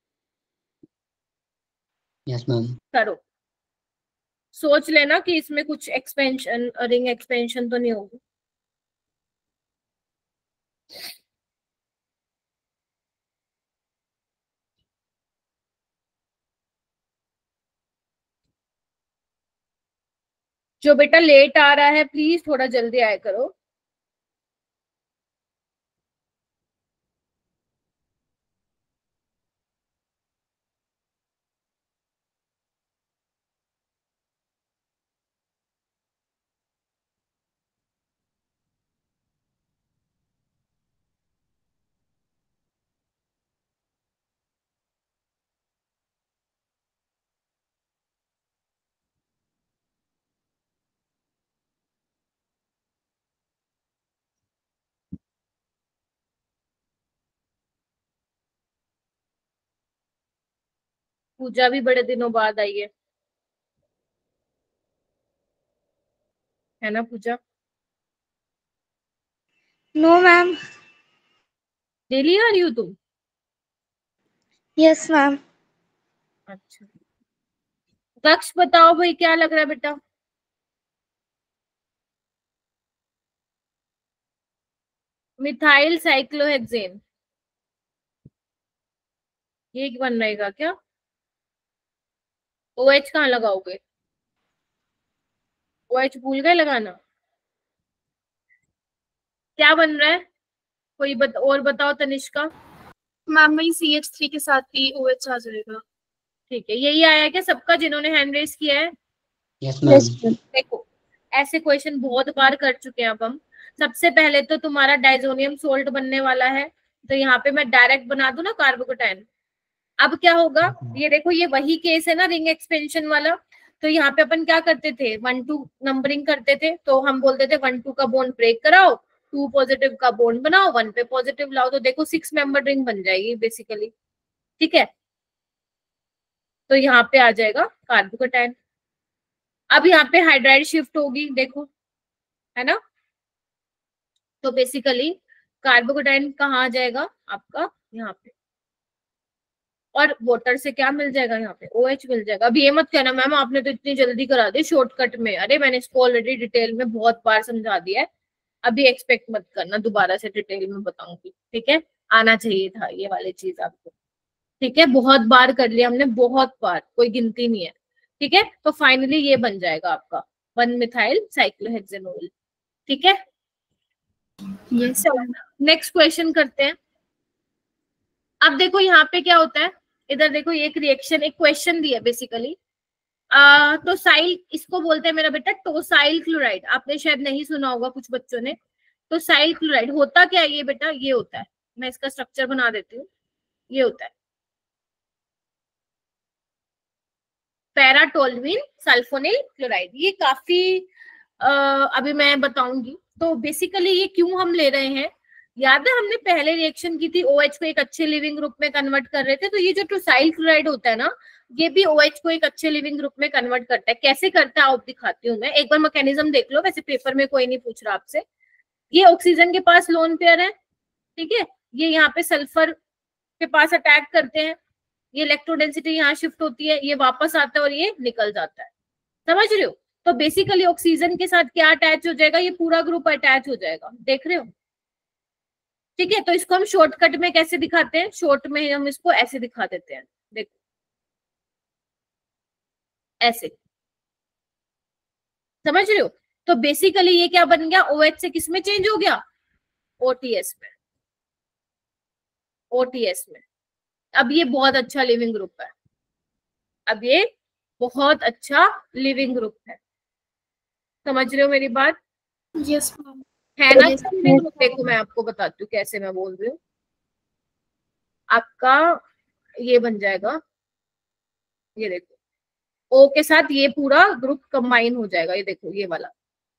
Yes ma'am. करो, सोच लेना कि इसमें कुछ एक्सपेंशन, रिंग एक्सपेंशन तो नहीं होगी। जो बेटा लेट आ रहा है प्लीज थोड़ा जल्दी आया करो। पूजा भी बड़े दिनों बाद आई है है ना पूजा? No ma'am. डेली आ रही हो तुम? Yes ma'am. अच्छा, दक्ष बताओ भाई क्या लग रहा है बेटा? मिथाइल साइक्लोहेक्सेन, ये बन रहेगा क्या? OH कहाँ लगाओगे? OH भूल गए लगाना? क्या बन रहा है कोई बत, और बताओ तनिष्का। मैम वही सी एच थ्री के साथ ही ओ एच आ जाएगा। ठीक है, यही आया क्या सबका जिन्होंने हैंड रेस किया है? Yes ma'am. देखो ऐसे क्वेश्चन बहुत बार कर चुके हैं अब हम। सबसे पहले तो तुम्हारा डाइजोनियम सोल्ट बनने वाला है, तो यहाँ पे मैं डायरेक्ट बना दूं ना कार्बोकेटाइन। अब क्या होगा, ये देखो ये वही केस है ना रिंग एक्सपेंशन वाला। तो यहाँ पे अपन क्या करते थे, वन टू नंबरिंग करते थे, तो हम बोलते थे वन टू का बॉन्ड ब्रेक कराओ, टू पॉजिटिव का बॉन्ड बनाओ, वन पे पॉजिटिव लाओ, तो देखो सिक्स मेंबर रिंग बन जाएगी बेसिकली। ठीक है, तो यहाँ पे आ जाएगा कार्बोकेटाइन। अब यहाँ पे हाइड्राइड शिफ्ट होगी देखो, है ना, तो बेसिकली कार्बोकेटाइन कहाँ आ जाएगा आपका, यहाँ पे, और वाटर से क्या मिल जाएगा यहाँ पे, OH मिल जाएगा। अब ये मत कहना मैम आपने तो इतनी जल्दी करा दी शॉर्टकट में, अरे मैंने इसको ऑलरेडी डिटेल में बहुत बार समझा दिया है, अभी एक्सपेक्ट मत करना दोबारा से डिटेल में बताऊंगी। ठीक है, आना चाहिए था ये वाली चीज आपको। ठीक है, बहुत बार कर लिया हमने, बहुत बार, कोई गिनती नहीं है। ठीक है, तो फाइनली ये बन जाएगा आपका वन मिथाइल साइक्लोहेक्सेनोल। ठीक है, यस मैम। नेक्स्ट क्वेश्चन करते हैं। अब देखो यहाँ पे क्या होता है, इधर देखो ये एक रिएक्शन, एक क्वेश्चन दिया बेसिकली। आ, तो साइल इसको बोलते हैं मेरा बेटा टोसाइल क्लोराइड, आपने शायद नहीं सुना होगा कुछ बच्चों ने। तो साइल क्लोराइड होता क्या है ये बेटा, ये होता है, मैं इसका स्ट्रक्चर बना देती हूँ, ये होता है पैराटोल्यूइन सल्फोनिल क्लोराइड। ये काफी आ, अभी मैं बताऊंगी। तो बेसिकली ये क्यों हम ले रहे हैं, याद है हमने पहले रिएक्शन की थी, OH को एक अच्छे लिविंग ग्रुप में कन्वर्ट कर रहे थे, तो ये जो टोसाइल क्लोराइड होता है ना, ये भी OH को एक अच्छे लिविंग ग्रुप में कन्वर्ट करता है। कैसे करता है आप दिखाती हूँ मैं, एक बार मैकेनिज्म देख लो, वैसे पेपर में कोई नहीं पूछ रहा आपसे। ये ऑक्सीजन के पास लोन पेयर है, ठीक है, ये यहाँ पे सल्फर के पास अटैक करते हैं, ये इलेक्ट्रोडेंसिटी यहाँ शिफ्ट होती है, ये वापस आता है और ये निकल जाता है, समझ रहे हो? तो बेसिकली ऑक्सीजन के साथ क्या अटैच हो जाएगा, ये पूरा ग्रुप अटैच हो जाएगा, देख रहे हो? ठीक है, तो इसको हम शॉर्टकट में कैसे दिखाते हैं, शॉर्ट में हम इसको ऐसे दिखा देते हैं, देखो ऐसे, समझ रहे हो? तो बेसिकली ये क्या बन गया, OH से किस में चेंज हो गया, O T S में। ओटीएस में। अब ये बहुत अच्छा लिविंग ग्रुप है, अब ये बहुत अच्छा लिविंग ग्रुप है, समझ रहे हो मेरी बात? Yes ma'am. है ना अच्छा लिविंग ग्रुप? देखो मैं आपको बताती हूँ कैसे मैं बोल रही हूँ। आपका ये बन जाएगा, ये देखो ओ के साथ ये पूरा ग्रुप कंबाइन हो जाएगा, ये देखो ये वाला,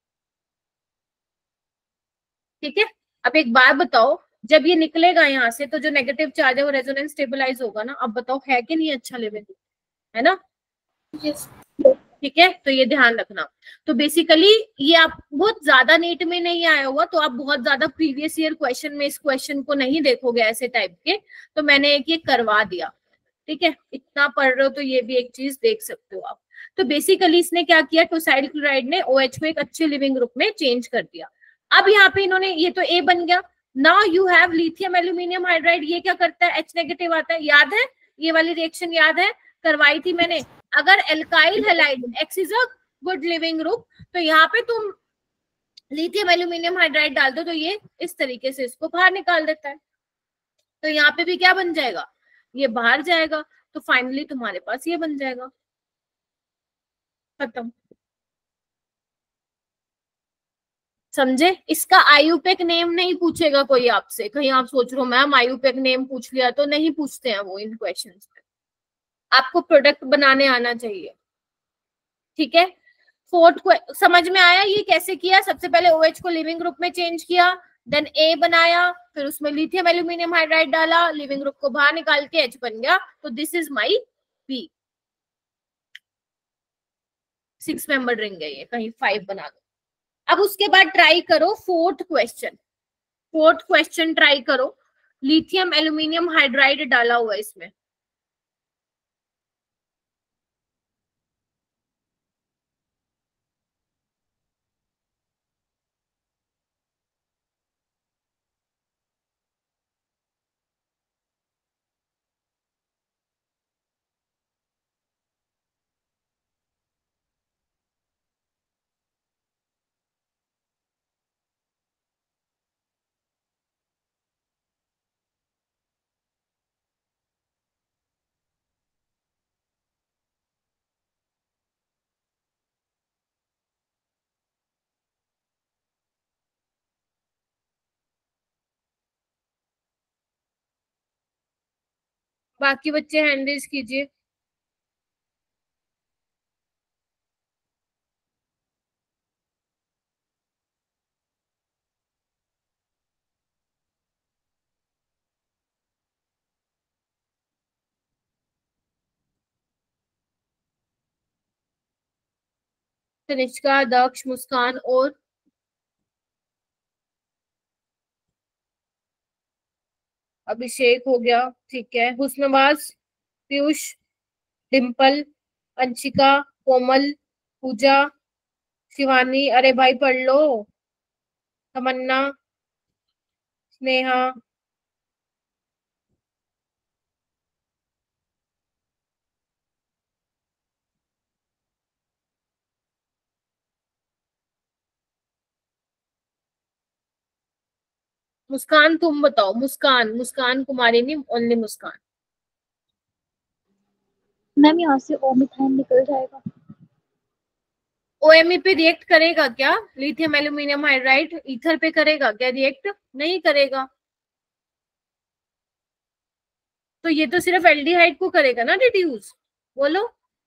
ठीक है। अब एक बात बताओ, जब ये निकलेगा यहाँ से तो जो नेगेटिव चार्ज है वो रेजोनेंस स्टेबलाइज होगा ना। अब बताओ है कि नहीं अच्छा लिविंग, है ना? यस। ठीक है, तो ये ध्यान रखना। तो बेसिकली ये आप बहुत ज्यादा नीट में नहीं आया हुआ, तो आप बहुत ज्यादा प्रीवियस ईयर क्वेश्चन में इस क्वेश्चन को नहीं देखोगे ऐसे टाइप के, तो मैंने एक ये करवा दिया, ठीक है। इतना पढ़ रहे हो तो ये भी एक चीज देख सकते हो आप। तो बेसिकली इसने क्या किया, टोसाइल क्लोराइड ने ओएच को एक अच्छे लिविंग ग्रुप में चेंज कर दिया। अब यहाँ पे इन्होंने, ये तो ए बन गया, now you have lithium aluminium hydride, ये क्या करता है, एच नेगेटिव आता है, याद है? ये वाली रिएक्शन याद है, करवाई थी मैंने। अगर alkyl halide X is a good leaving group, तो यहाँ पे तुम लिथियम एल्यूमिनियम हाइड्राइड डाल दो तो ये इस तरीके से इसको बाहर निकाल देता है। तो यहाँ पे भी क्या बन जाएगा, ये बाहर जाएगा, तो फाइनली तुम्हारे पास ये बन जाएगा, खत्म। समझे? इसका आयुपेक नेम नहीं पूछेगा कोई आपसे, कहीं आप सोच रहे हो मैम आयुपेक नेम पूछ लिया, तो नहीं पूछते हैं वो इन क्वेश्चंस में। आपको प्रोडक्ट बनाने आना चाहिए, ठीक है। फोर्थ को समझ में आया ये कैसे किया? सबसे पहले ओएच को लिविंग ग्रुप में चेंज किया, देन ए बनाया, फिर उसमें लिथियम एल्यूमिनियम हाइड्राइड डाला, लिविंग ग्रुप को बाहर निकाल के एच बन गया, तो this is my P. Six member ring है ये, कहीं फाइव बना दो। अब उसके बाद ट्राई करो fourth question, fourth question try करो, लिथियम एल्यूमिनियम हाइड्राइड डाला हुआ है इसमें, बाकी बच्चे हैंड रेज कीजिए। तनिष्का, दक्ष, मुस्कान और अभिषेक हो गया, ठीक है। हुस्नबाज, पीयूष, डिम्पल, अंशिका, कोमल, पूजा, शिवानी, अरे भाई पढ़ लो, तमन्ना, स्नेहा, मुस्कान तुम बताओ, मुस्कान, मुस्कान कुमारी नहीं, ओनली मुस्कान। मैम यहाँ से ओ मिथाइल निकल जाएगा। ओएमई पे रिएक्ट करेगा क्या? लिथियम एल्यूमिनियम हाइड्राइड ईथर पे करेगा क्या रिएक्ट? नहीं करेगा। तो ये तो सिर्फ एल्डिहाइड को करेगा ना रिड्यूस, बोलो।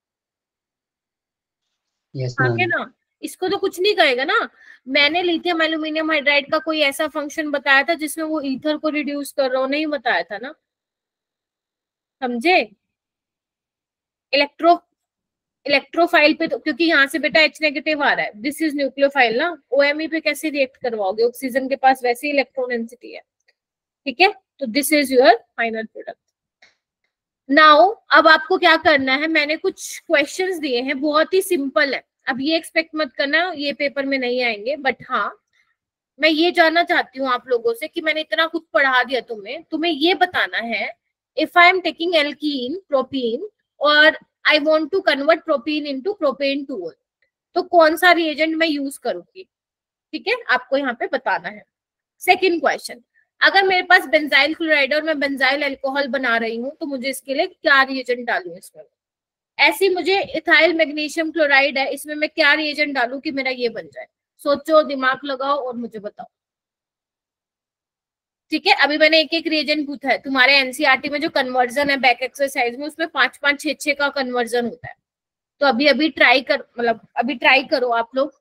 यस हाँ मैम। क्या ना, इसको तो कुछ नहीं करेगा ना। मैंने लिथियम एल्यूमिनियम हाइड्राइड का कोई ऐसा फंक्शन बताया था जिसमें वो ईथर को रिड्यूस कर रहा हो? नहीं बताया था ना, समझे? इलेक्ट्रो इलेक्ट्रोफाइल पे तो, क्योंकि यहाँ से बेटा एच नेगेटिव आ रहा है, दिस इज न्यूक्लियोफाइल ना, ओएमई पे कैसे रिएक्ट करवाओगे? ऑक्सीजन के पास वैसे ही इलेक्ट्रॉन डेंसिटी है, ठीक है। तो this is your final product. Now अब आपको क्या करना है, मैंने कुछ क्वेश्चंस दिए हैं, बहुत ही सिंपल है। अब ये एक्सपेक्ट मत करना ये पेपर में नहीं आएंगे, बट हाँ मैं ये जानना चाहती हूँ आप लोगों से कि मैंने इतना कुछ पढ़ा दिया तुम्हें, तुम्हें ये बताना है if I am taking alkene propene और I want to convert propene into propane two, तो कौन सा रिएजेंट मैं यूज करूंगी, ठीक है, आपको यहाँ पे बताना है। सेकेंड क्वेश्चन, अगर मेरे पास बेंजाइल क्लोराइड और मैं बेंजाइल अल्कोहल बना रही हूँ तो मुझे इसके लिए क्या रिएजेंट डालूं इसमें? ऐसी मुझे इथाइल मैग्नीशियम क्लोराइड है, इसमें मैं क्या रिएजेंट डालूं कि मेरा ये बन जाए? सोचो, दिमाग लगाओ और मुझे बताओ। ठीक है, अभी मैंने एक एक रिएजेंट पूछा है। तुम्हारे एनसीईआरटी में जो कन्वर्जन है बैक एक्सरसाइज में, उसमें पांच पांच छह छह का कन्वर्जन होता है। तो अभी अभी ट्राई कर मतलब अभी ट्राई करो आप लोग,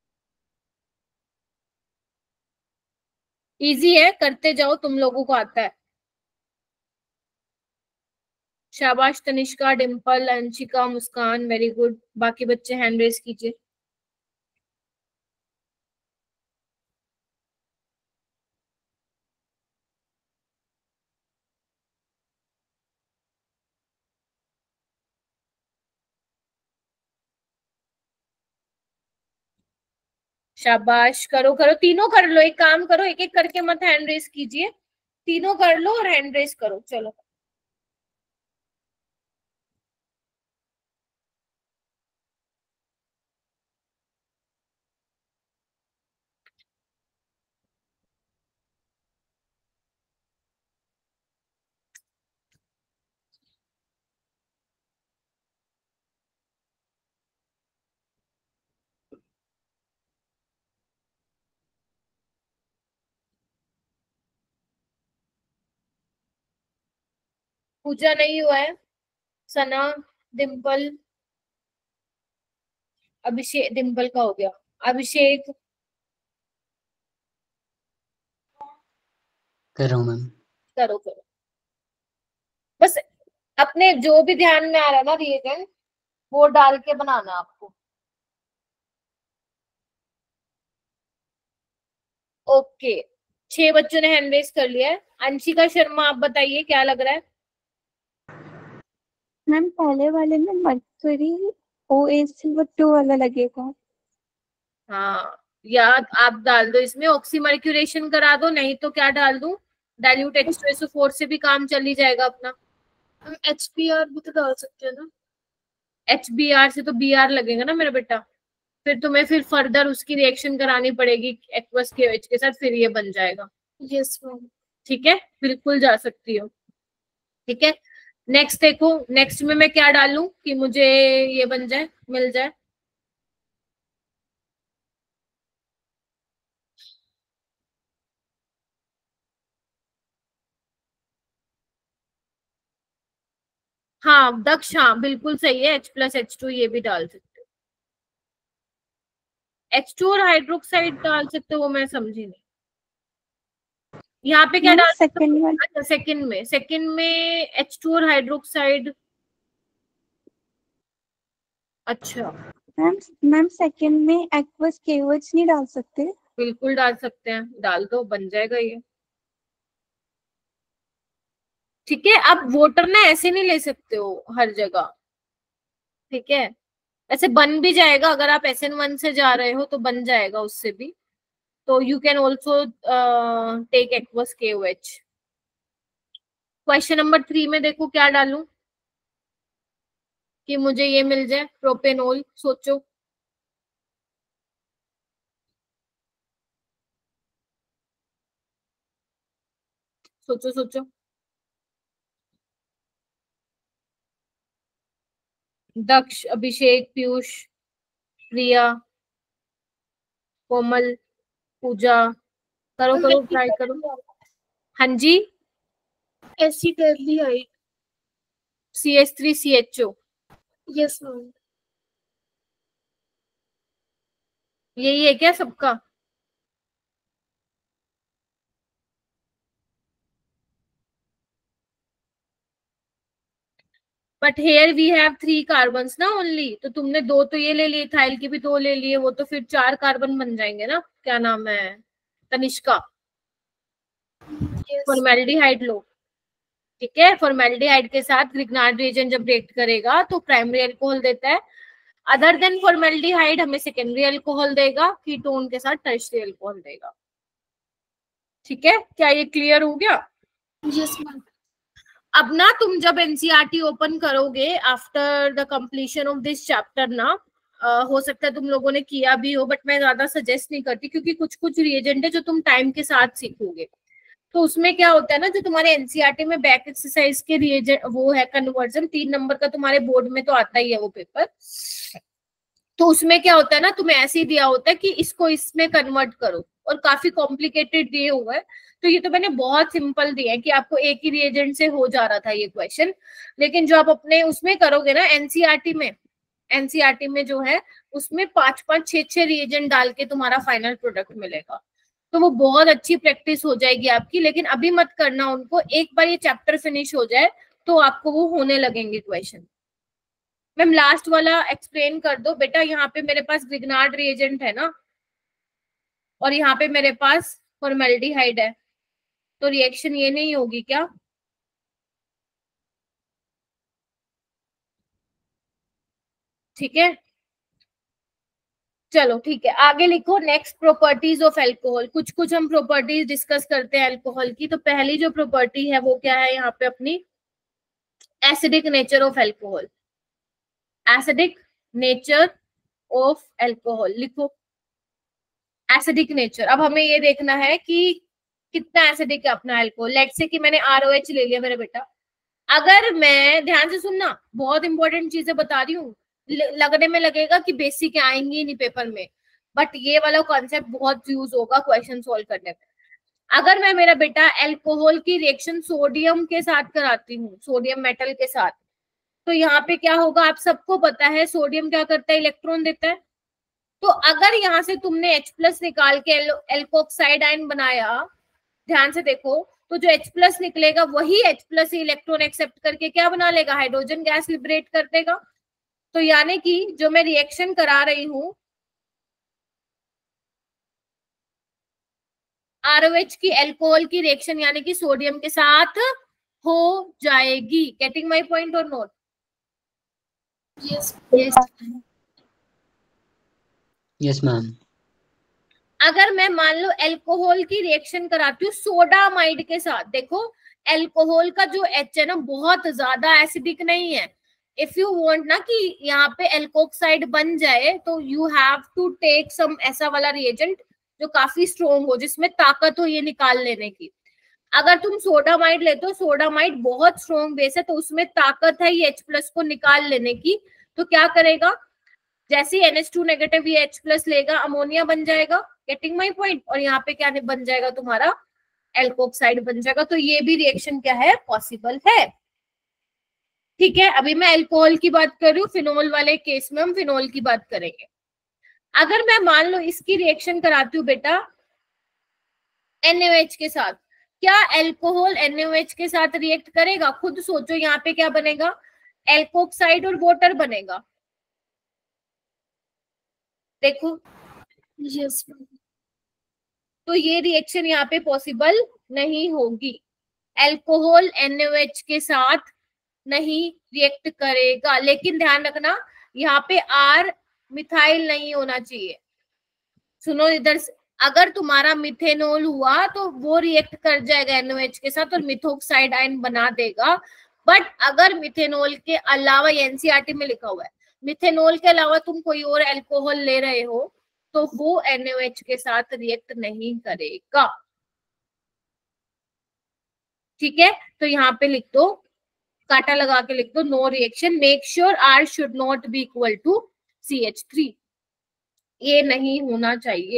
इजी है, करते जाओ, तुम लोगों को आता है। शाबाश तनिष्का, डिम्पल, अंशिका, मुस्कान, वेरी गुड। बाकी बच्चे हैंड रेस कीजिए। शाबाश, करो करो, तीनों कर लो। एक काम करो, एक एक करके मत हैंड रेस कीजिए, तीनों कर लो और हैंड रेस करो। चलो पूजा नहीं हुआ है, सना, डिम्पल, अभिषेक, डिम्पल का हो गया, अभिषेक, करो मैम। करो करो। बस अपने जो भी ध्यान में आ रहा है ना रिएजेंट, वो डाल के बनाना आपको। ओके, छह बच्चों ने हैंड रेस कर लिया है। अंशिका शर्मा, आप बताइए क्या लग रहा है? मैम पहले वाले में मर्क्यूरी ओ एस टू वाला लगेगा। हाँ, या आप डाल दो इसमें ऑक्सीमर्क्यूरेशन करा दो, नहीं तो क्या डाल दूं, dilute H two S O four से भी काम चल ही जाएगा अपना। हम एच पी आर भी तो डाल सकते हैं ना? एच बी आर से तो बी आर लगेगा ना मेरा बेटा, फिर तुम्हें फिर फर्दर उसकी रिएक्शन करानी पड़ेगी एक्वस के एच के साथ, फिर ये बन जाएगा। Yes ma'am. ठीक है, बिल्कुल जा सकती हो। ठीक है, नेक्स्ट देखो, नेक्स्ट में मैं क्या डालूं कि मुझे ये बन जाए, मिल जाए? हाँ दक्ष, हाँ बिल्कुल सही है, H प्लस एच टू ये भी डाल सकते हो। एच टू और हाइड्रोक्साइड डाल सकते हो, वो मैं समझी नहीं। यहाँ पे क्या डाल सकते हो? अच्छा सेकंड में, सेकंड में एच टू और हाइड्रोक्साइड। अच्छा मैम मैम सेकंड में एक्वस केओएच नहीं डाल सकते? बिल्कुल डाल सकते हैं, डाल दो, बन जाएगा ये। ठीक है, अब वोटर ना ऐसे नहीं ले सकते हो हर जगह। ठीक है, ऐसे बन भी जाएगा, अगर आप एस एन वन से जा रहे हो तो बन जाएगा उससे भी। तो you can also take aqueous KOH. Question number three में देखो क्या डालूं कि मुझे ये मिल जाए, प्रोपेनॉल। सोचो, सोचो सोचो। दक्ष, अभिषेक, पीयूष, प्रिया, कोमल, पूजा, करो करो, ट्राई करो। हाँ जी, acetide C H three C H O. Yes ma'am. यही है क्या सबका? But here we have three carbons ना ओनली, तो तुमने दो तो ये ले लिए, इथाइल की भी दो ले लिए, वो तो फिर चार कार्बन बन जाएंगे ना। क्या नाम है, तनिष्का? फॉर्मेल्डिहाइड लो। ठीक है, फॉर्मेल्डिहाइड के साथ ग्रिग्नार्ड रिएजेंट जब रिएक्ट करेगा तो प्राइमरी अल्कोहल देता है। अदर देन फॉर्मेल्डिहाइड हमें सेकेंडरी अल्कोहल देगा, कीटोन के साथ टर्शियरी अल्कोहल देगा। ठीक है, क्या ये क्लियर हो गया? Yes ma'am. अब ना तुम जब एनसीईआरटी ओपन करोगे after the completion of this chapter ना, Uh, हो सकता है तुम लोगों ने किया भी हो, बट मैं ज्यादा सजेस्ट नहीं करती, क्योंकि कुछ कुछ रिएजेंट है जो तुम टाइम के साथ सीखोगे। तो उसमें क्या होता है ना, जो तुम्हारे एनसीईआरटी में बैक एक्सरसाइज के रिएजेंट वो है कन्वर्जन, तीन नंबर का तुम्हारे बोर्ड में तो आता ही है वो पेपर। तो उसमें क्या होता है ना, तुम्हें ऐसे ही दिया होता है कि इसको इसमें कन्वर्ट करो, और काफी कॉम्प्लिकेटेड दिए हुआ है। तो ये तो मैंने बहुत सिंपल दिया है कि आपको एक ही रिएजेंट से हो जा रहा था ये क्वेश्चन, लेकिन जो आप अपने उसमें करोगे ना एनसीईआरटी में, एनसीईआरटी में जो है उसमें पांच पांच छह छह रिएजेंट डाल के तुम्हारा फाइनल प्रोडक्ट मिलेगा, तो वो बहुत अच्छी प्रैक्टिस हो जाएगी आपकी। लेकिन अभी मत करना उनको, एक बार ये चैप्टर फिनिश हो जाए तो आपको वो होने लगेंगे क्वेश्चन। मैम लास्ट वाला एक्सप्लेन कर दो बेटा। यहाँ पे मेरे पास ग्रिग्नार्ड रिएजेंट है ना, और यहाँ पे मेरे पास फॉर्मेल्डिहाइड है, तो रिएक्शन ये नहीं होगी क्या? ठीक है, चलो ठीक है, आगे लिखो। Next properties of alcohol. कुछ कुछ हम प्रॉपर्टीज डिस्कस करते हैं अल्कोहल की। तो पहली जो प्रॉपर्टी है वो क्या है यहाँ पे अपनी, acidic nature of alcohol. Acidic nature of alcohol लिखो, एसिडिक नेचर। अब हमें ये देखना है कि कितना एसिडिक है अपना अल्कोहल। लेट्स से कि मैंने आरओएच ले लिया मेरे बेटा। अगर मैं, ध्यान से सुनना, बहुत इंपॉर्टेंट चीजें बता रही हूँ, लगने में लगेगा कि बेसिक आएंगी नहीं पेपर में, बट ये वाला कॉन्सेप्ट बहुत यूज होगा क्वेश्चन सोल्व करने में। अगर मैं मेरा बेटा अल्कोहल की रिएक्शन सोडियम के साथ कराती हूँ, सोडियम मेटल के साथ, तो यहाँ पे क्या होगा आप सबको पता है, सोडियम क्या करता है, इलेक्ट्रॉन देता है। तो अगर यहाँ से तुमने H प्लस निकाल के एल्कोक्साइड आयन बनाया, ध्यान से देखो, तो जो H प्लस निकलेगा वही H प्लस इलेक्ट्रॉन एक्सेप्ट करके क्या बना लेगा, हाइड्रोजन गैस लिबरेट कर देगा। तो यानी कि जो मैं रिएक्शन करा रही हूं आरओएच की अल्कोहल की रिएक्शन, यानी कि सोडियम के साथ हो जाएगी। गेटिंग माय पॉइंट और not? Yes yes yes ma'am. अगर मैं मान लो अल्कोहल की रिएक्शन कराती हूँ सोडामाइड के साथ, देखो अल्कोहल का जो H है ना बहुत ज्यादा एसिडिक नहीं है। इफ यू वांट ना कि यहाँ पे एल्कोक्साइड बन जाए, तो you have to take some ऐसा वाला रिएजेंट जो काफी स्ट्रोंग हो, जिसमें ताकत हो ये निकाल लेने की। अगर तुम सोडामाइड लेते हो, सोडामाइड बहुत स्ट्रोंग बेस है, तो उसमें ताकत है ये H प्लस को निकाल लेने की। तो क्या करेगा, जैसे एन एच टू नेगेटिव ये H प्लस लेगा, अमोनिया बन जाएगा। Getting my point? और यहाँ पे क्या बन जाएगा तुम्हारा, एल्कोक्साइड बन जाएगा। तो ये भी रिएक्शन क्या है, पॉसिबल है। ठीक है, अभी मैं अल्कोहल की बात कर रही हूँ, फिनोल वाले केस में हम फिनोल की बात करेंगे। अगर मैं मान लो इसकी रिएक्शन कराती हूँ बेटा NaOH के साथ, क्या अल्कोहल NaOH के साथ रिएक्ट करेगा? खुद सोचो, यहाँ पे क्या बनेगा, एल्कोक्साइड और वाटर बनेगा। देखो यस तो ये रिएक्शन यहाँ पे पॉसिबल नहीं होगी, अल्कोहल NaOH के साथ नहीं रिएक्ट करेगा। लेकिन ध्यान रखना यहाँ पे R मिथाइल नहीं होना चाहिए। सुनो इधर से, अगर तुम्हारा मिथेनॉल हुआ तो वो रिएक्ट कर जाएगा NaOH के साथ और मिथोक्साइड आयन बना देगा। बट अगर मिथेनॉल के अलावा, एनसीईआरटी में लिखा हुआ है, मिथेनॉल के अलावा तुम कोई और अल्कोहल ले रहे हो तो वो NaOH के साथ रिएक्ट नहीं करेगा। ठीक है, तो यहाँ पे लिख दो, काटा लगा के लिख दो, no reaction. Make sure R should not be equal to C H three, ये नहीं होना चाहिए।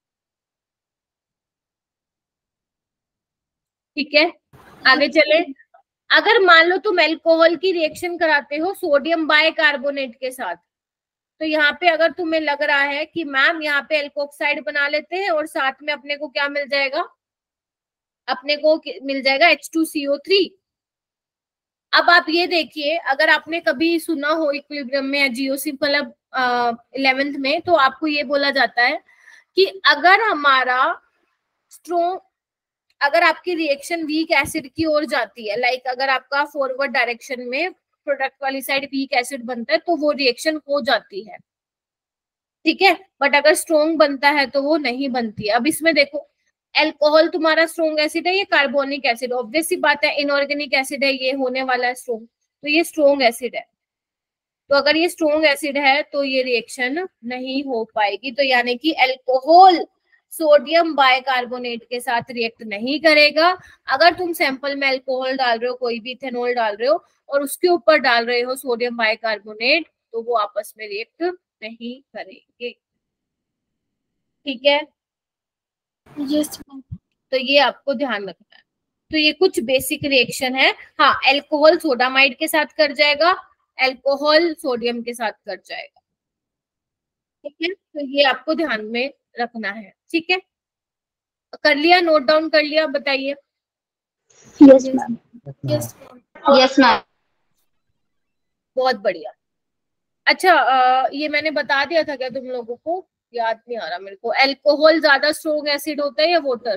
ठीक है, आगे चले। अगर मान लो तुम अल्कोहल की रिएक्शन कराते हो सोडियम बाइकार्बोनेट के साथ, तो यहाँ पे अगर तुम्हें लग रहा है कि मैम यहाँ पे एल्कोक्साइड बना लेते हैं और साथ में अपने को क्या मिल जाएगा, अपने को मिल जाएगा H two C O three. अब आप ये देखिए, अगर आपने कभी सुना हो इक्विलिब्रियम में या जीओसी मतलब इलेवेंथ में, तो आपको ये बोला जाता है कि अगर हमारा स्ट्रोंग, अगर आपकी रिएक्शन वीक एसिड की ओर जाती है, लाइक अगर आपका फॉरवर्ड डायरेक्शन में प्रोडक्ट वाली साइड वीक एसिड बनता है तो वो रिएक्शन हो जाती है। ठीक है, बट अगर स्ट्रोंग बनता है तो वो नहीं बनती है। अब इसमें देखो, अल्कोहल तुम्हारा स्ट्रोंग एसिड है, ये कार्बोनिक एसिड, ऑब्वियस सी बात है, इनऑर्गेनिक एसिड है, ये होने वाला है स्ट्रोंग, तो ये स्ट्रोंग एसिड है। तो अगर ये स्ट्रोंग एसिड है तो ये रिएक्शन नहीं हो पाएगी। तो यानी कि अल्कोहल सोडियम बाइकार्बोनेट के साथ रिएक्ट नहीं करेगा। अगर तुम सैंपल में अल्कोहल डाल रहे हो, कोई भी इथेनॉल डाल रहे हो और उसके ऊपर डाल रहे हो सोडियम बाइकार्बोनेट, तो वो आपस में रिएक्ट नहीं करेंगे। ठीक है, यस। तो ये आपको ध्यान रखना है। तो ये कुछ बेसिक रिएक्शन है। हाँ, अल्कोहल सोडामाइड के साथ कर जाएगा, अल्कोहल सोडियम के साथ कर जाएगा। ठीक है, तो ये आपको ध्यान में रखना है। ठीक है, कर लिया, नोट डाउन कर लिया, बताइए। Yes ma'am. Yes yes ma'am. बहुत बढ़िया। अच्छा, आ, ये मैंने बता दिया था क्या तुम लोगों को? याद नहीं आ रहा मेरे को। अल्कोहल ज्यादा स्ट्रॉन्ग एसिड होता है या वाटर?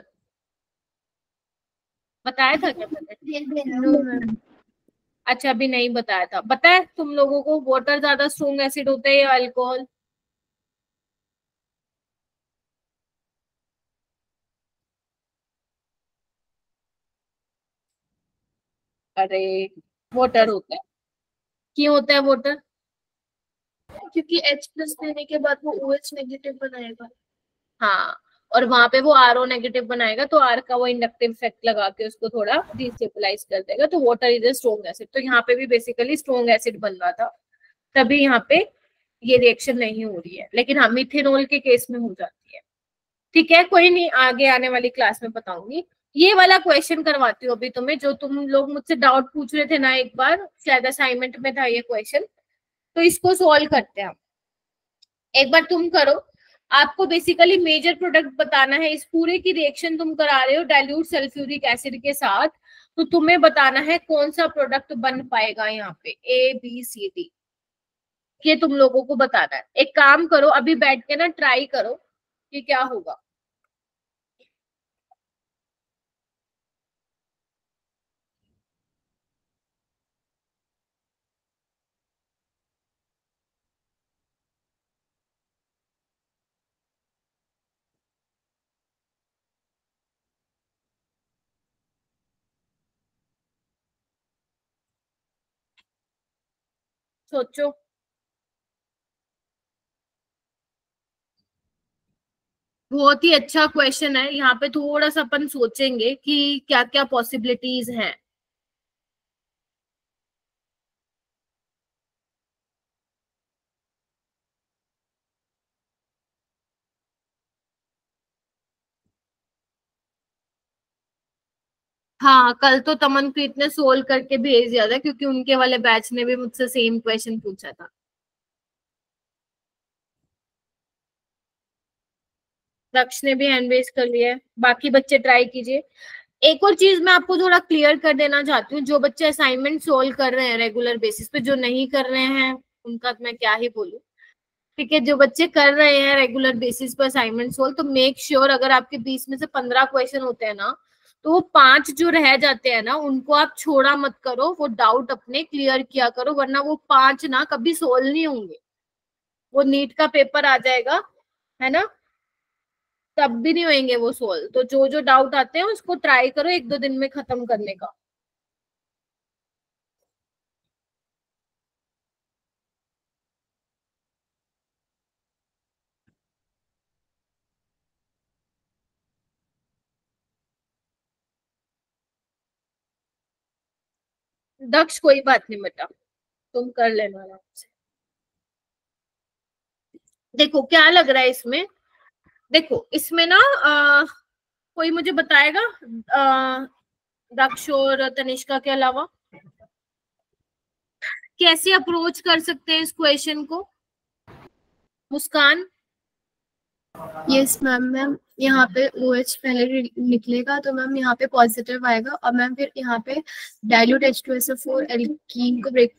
बताया था क्या मैंने? No ma'am. अच्छा, अभी नहीं बताया था। बताया तुम लोगों को वाटर ज्यादा स्ट्रॉन्ग एसिड होता है या अल्कोहल? अरे, वाटर होता है। क्यों होता है वाटर? क्योंकि H प्लस देने के बाद वो OH नेगेटिव बनाएगा। हाँ, और वहां पे वो आर ओ नेगेटिव बनाएगा, तो आर का वो इंडक्टिव इफेक्ट लगा के उसको थोड़ा डिस्टेबलाइज कर देगा। तो water is a strong acid. तो यहाँ पे भी बेसिकली स्ट्रॉन्ग एसिड बन रहा था, तभी यहाँ पे ये रिएक्शन नहीं हो रही है। लेकिन हाँ, मिथेनॉल के केस में हो जाती है। ठीक है, कोई नहीं, आगे आने वाली क्लास में बताऊंगी। ये वाला क्वेश्चन करवाती हूँ अभी तुम्हें, जो तुम लोग मुझसे डाउट पूछ रहे थे ना, एक बार शायद असाइनमेंट में था ये क्वेश्चन, तो इसको सॉल्व करते हैं हम। एक बार तुम करो। आपको बेसिकली मेजर प्रोडक्ट बताना है। इस पूरे की रिएक्शन तुम करा रहे हो डाइल्यूट सल्फ्यूरिक एसिड के साथ, तो तुम्हें बताना है कौन सा प्रोडक्ट बन पाएगा यहाँ पे, ए बी सी डी। ये तुम लोगों को बताना है। एक काम करो, अभी बैठ के ना ट्राई करो कि क्या होगा। सोचो। बहुत ही अच्छा क्वेश्चन है। यहाँ पे थोड़ा सा अपन सोचेंगे कि क्या क्या पॉसिबिलिटीज हैं। हाँ, कल तो तमनप्रीत ने सोल्व करके भेज दिया था, क्योंकि उनके वाले बैच ने भी मुझसे सेम क्वेश्चन पूछा था। दक्ष ने भी हैंड रेज कर लिया है। बाकी बच्चे ट्राई कीजिए। एक और चीज मैं आपको थोड़ा क्लियर कर देना चाहती हूँ, जो बच्चे असाइनमेंट सोल्व कर रहे हैं रेगुलर बेसिस पे, जो नहीं कर रहे हैं उनका तो मैं क्या ही बोलूं। ठीक है, जो बच्चे कर रहे हैं रेगुलर बेसिस पे असाइनमेंट सोल्व, तो मेक श्योर अगर आपके बीस में से पंद्रह क्वेश्चन होते हैं ना, तो वो पांच जो रह जाते हैं ना, उनको आप छोड़ा मत करो, वो डाउट अपने क्लियर किया करो, वरना वो पांच ना कभी सोल्व नहीं होंगे। वो नीट का पेपर आ जाएगा, है ना, तब भी नहीं होंगे वो सोल्व। तो जो जो डाउट आते हैं उसको ट्राई करो एक दो दिन में खत्म करने का। दक्ष, कोई बात नहीं बेटा, तुम कर लेना आराम से। देखो क्या लग रहा है इसमें। देखो इसमें ना आ, कोई मुझे बताएगा आ, दक्ष और तनिष्का के अलावा कैसे अप्रोच कर सकते हैं इस क्वेश्चन को? मुस्कान। Yes ma'am. मैम यहाँ पे OH पहले निकलेगा, तो मैम यहाँ पे पॉजिटिव आएगा, और मैम फिर यहाँ पे dilute H two S O four alkene को ब्रेक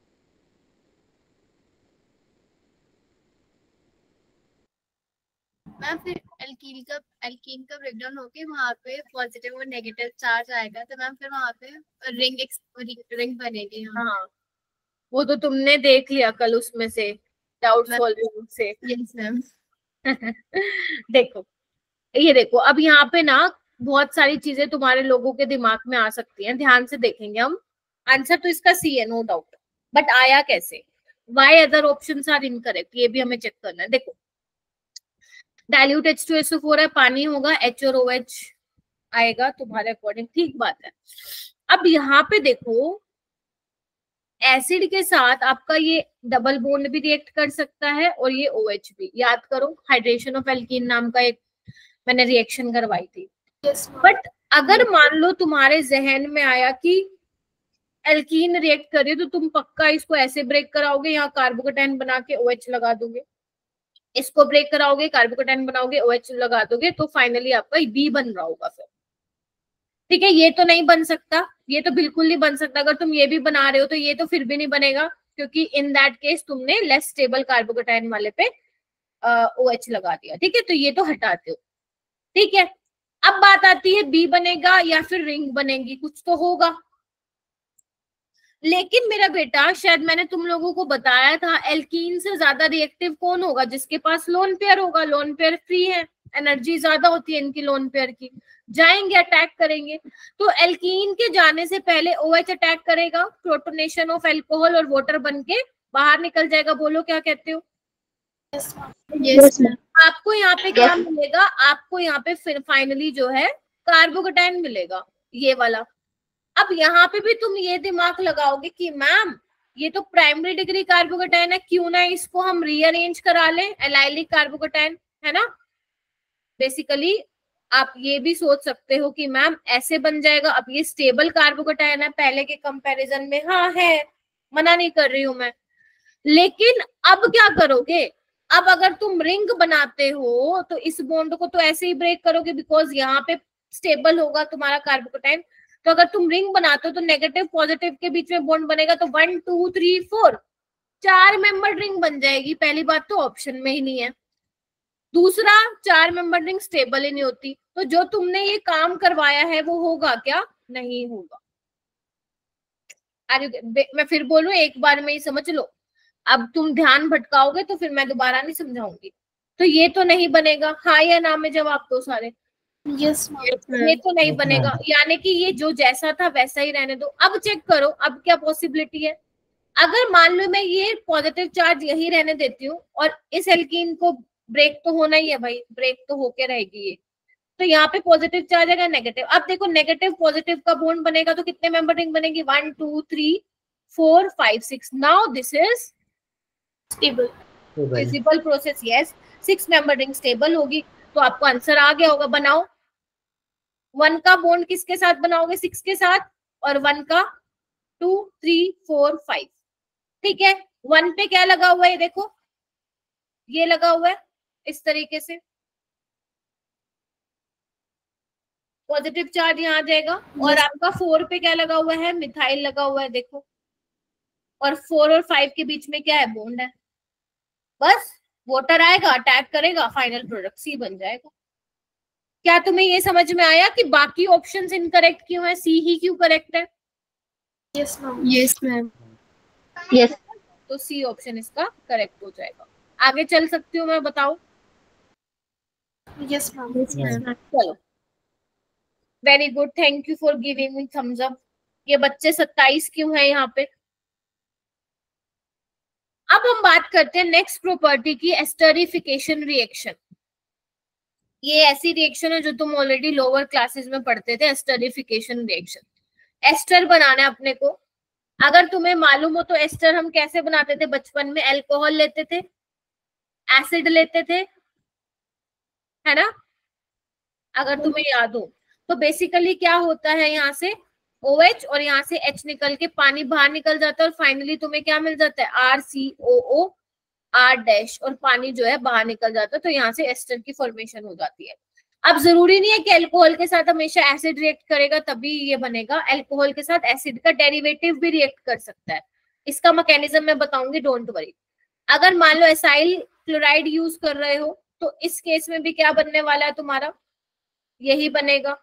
मैम फिर एल्कीन का एल्कीन का ब्रेकडाउन होके वहाँ पे पॉजिटिव और नेगेटिव चार्ज आएगा, तो मैम फिर वहाँ पे रिंग रिंग बनेगी। हाँ, वो तो तुमने देख लिया कल उसमें से डाउट सॉल्विंग से। Yes ma'am. देखो, ये देखो, अब यहाँ पे ना बहुत सारी चीजें तुम्हारे लोगों के दिमाग में आ सकती हैं। ध्यान से देखेंगे हम। आंसर तो इसका सी है, नो डाउट, बट आया कैसे? Why other options are incorrect, ये भी हमें चेक करना है। देखो, dilute H two S O four है, पानी होगा, एच और ओ एच आएगा तुम्हारे अकॉर्डिंग, ठीक बात है। अब यहाँ पे देखो एसिड के साथ आपका ये डबल बॉन्ड भी रिएक्ट कर सकता है और ये OH भी, याद करो हाइड्रेशन ऑफ एल्कीन नाम का एक मैंने रिएक्शन करवाई थी। बट अगर मान लो तुम्हारे जहन में आया कि एल्कीन रिएक्ट कर रही है तो तुम पक्का इसको ऐसे ब्रेक कराओगे, यहाँ कार्बोकेटाइन बना के OH लगा दोगे, इसको ब्रेक कराओगे कार्बोकेटाइन बनाओगे OH लगा दोगे, तो फाइनली आपका बी बन रहा होगा फिर, ठीक है। ये तो नहीं बन सकता, ये तो बिल्कुल नहीं बन सकता। अगर तुम ये भी बना रहे हो तो ये तो फिर भी नहीं बनेगा, क्योंकि इन दैट केस तुमने लेस स्टेबल कार्बोकेटाइन वाले पे OH लगा दिया, ठीक है। तो ये तो हटाते हो, ठीक है। अब बात आती है बी बनेगा या फिर रिंग बनेगी, कुछ तो होगा। लेकिन मेरा बेटा शायद मैंने तुम लोगों को बताया था एल्कीन से ज्यादा रिएक्टिव कौन होगा, जिसके पास लोन पेयर होगा। लोन पेयर फ्री है, एनर्जी ज्यादा होती है इनकी लोन पेयर की, जाएंगे अटैक करेंगे। तो एल्कीन के जाने से पहले OH अटैक करेगा, प्रोटोनेशन ऑफ अल्कोहल और वाटर बन के बाहर निकल जाएगा। बोलो क्या कहते हो? Yes ma'am. आपको यहाँ पे क्या मिलेगा? आपको यहाँ पे फिर फाइनली जो है कार्बोकेटाइन मिलेगा, ये वाला। अब यहाँ पे भी तुम ये दिमाग लगाओगे कि मैम ये तो प्राइमरी डिग्री कार्बोकेटाइन है, क्यों ना इसको हम रीअरेंज करा लें एलाइलिक कार्बोकेटाइन, है ना। बेसिकली आप ये भी सोच सकते हो कि मैम ऐसे बन जाएगा। अब ये स्टेबल कार्बोकेटाइन है पहले के कंपैरिजन में, हाँ है, मना नहीं कर रही हूं मैं। लेकिन अब क्या करोगे? अब अगर तुम रिंग बनाते हो तो इस बॉन्ड को तो ऐसे ही ब्रेक करोगे, बिकॉज यहाँ पे स्टेबल होगा तुम्हारा कार्बोकेटाइन। तो अगर तुम रिंग बनाते हो तो नेगेटिव पॉजिटिव के बीच में बॉन्ड बनेगा, तो वन टू थ्री फोर चार मेंबर रिंग बन जाएगी। पहली बात तो ऑप्शन में ही नहीं है, दूसरा चार मेंबर रिंग स्टेबल ही नहीं होती। तो जो तुमने ये काम करवाया है वो होगा क्या? नहीं होगा। अरे मैं फिर बोलूं, एक बार में ही समझ लो। अब तुम ध्यान भटकाओगे तो फिर मैं दोबारा नहीं समझाऊंगी। तो ये तो नहीं बनेगा, हाँ या ना में जवाब दो सारे। यस ये तो नहीं बनेगा, यानी कि ये जो जैसा था वैसा ही रहने दो। अब चेक करो अब क्या पॉसिबिलिटी है। अगर मान लो मैं ये पॉजिटिव चार्ज यही रहने देती हूँ और इस एल्कीन को ब्रेक तो होना ही है भाई, ब्रेक तो होके रहेगी ये, तो यहाँ पे पॉजिटिव चार्ज है नेगेटिव। अब देखो नेगेटिव पॉजिटिव का बॉन्ड बनेगा तो कितने मेंबर रिंग बनेगी? One two three four five six. Now this is stable, feasible process. Yes, six member ring stable होगी। तो आपको आंसर आ गया होगा। बनाओ, वन का बॉन्ड किसके साथ बनाओगे? सिक्स के साथ, और वन का टू थ्री फोर फाइव, ठीक है। वन पे क्या लगा हुआ है? देखो ये लगा हुआ है इस तरीके से, पॉजिटिव चार्ज यहाँ आ जाएगा। और आपका फोर पे क्या लगा हुआ है? मिथाइल लगा हुआ है, देखो। और फोर और फाइव के बीच में क्या है? बॉन्ड है। बस वाटर आएगा, अटैक करेगा, फाइनल प्रोडक्ट सी बन जाएगा। क्या तुम्हें ये समझ में आया कि बाकी ऑप्शंस इनकरेक्ट क्यों है, सी ही क्यों करेक्ट है? Yes ma'am. Yes ma'am. Yes. तो सी ऑप्शन इसका करेक्ट हो जाएगा। आगे चल सकती हूँ मैं, बताओ? Yes ma'am. चलो, very good, thank you for giving me thumbs up. ये बच्चे सत्ताईस क्यों है यहाँ पे? अब हम बात करते हैं नेक्स्ट प्रॉपर्टी की, एस्टरिफिकेशन रिएक्शन। ये ऐसी रिएक्शन है जो तुम ऑलरेडी लोअर क्लासेस में पढ़ते थे, एस्टरिफिकेशन रिएक्शन। एस्टर बनाना है अपने को। अगर तुम्हें मालूम हो तो एस्टर हम कैसे बनाते थे बचपन में? अल्कोहल लेते थे, एसिड लेते थे, है ना, अगर तुम्हें याद हो। तो बेसिकली क्या होता है, यहाँ से OH और यहाँ से H निकल के पानी बाहर निकल जाता है और फाइनली तुम्हें क्या मिल जाता है? R C O O R dash, और पानी जो है बाहर निकल जाता है। तो यहाँ से एस्टर की फॉर्मेशन हो जाती है। अब जरूरी नहीं है कि अल्कोहल के साथ हमेशा एसिड रिएक्ट करेगा तभी ये बनेगा। अल्कोहल के साथ एसिड का डेरिवेटिव भी रिएक्ट कर सकता है। इसका मैकेनिज्म मैं बताऊंगी, डोंट वरी। अगर मान लो एसाइल क्लोराइड यूज कर रहे हो तो इस केस में भी क्या बनने वाला है तुम्हारा? यही बनेगा।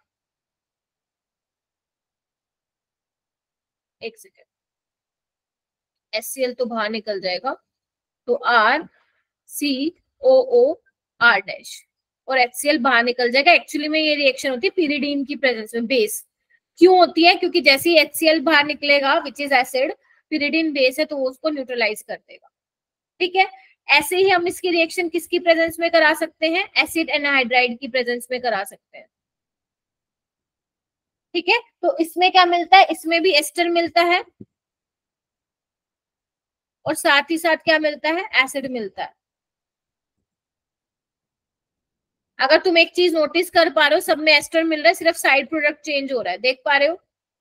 एक सेकेंड, HCl तो बाहर निकल जाएगा, तो R C O O R dash और HCl बाहर निकल जाएगा। एक्चुअली में ये रिएक्शन होती है pyridine की प्रेजेंस में। बेस क्यों होती है? क्योंकि जैसे ही HCl बाहर निकलेगा which is acid, pyridine base है तो वो उसको न्यूट्रलाइज कर देगा, ठीक है। ऐसे ही हम इसकी रिएक्शन किसकी प्रेजेंस में करा सकते हैं, एसिड एनहाइड्राइड की प्रेजेंस में करा सकते हैं। ठीक है, तो इसमें क्या मिलता है, इसमें भी एस्टर मिलता है और साथ ही साथ क्या मिलता है, एसिड मिलता है। अगर तुम एक चीज नोटिस कर पा रहे हो, सब में एस्टर मिल रहा है, सिर्फ साइड प्रोडक्ट चेंज हो रहा है, देख पा रहे हो?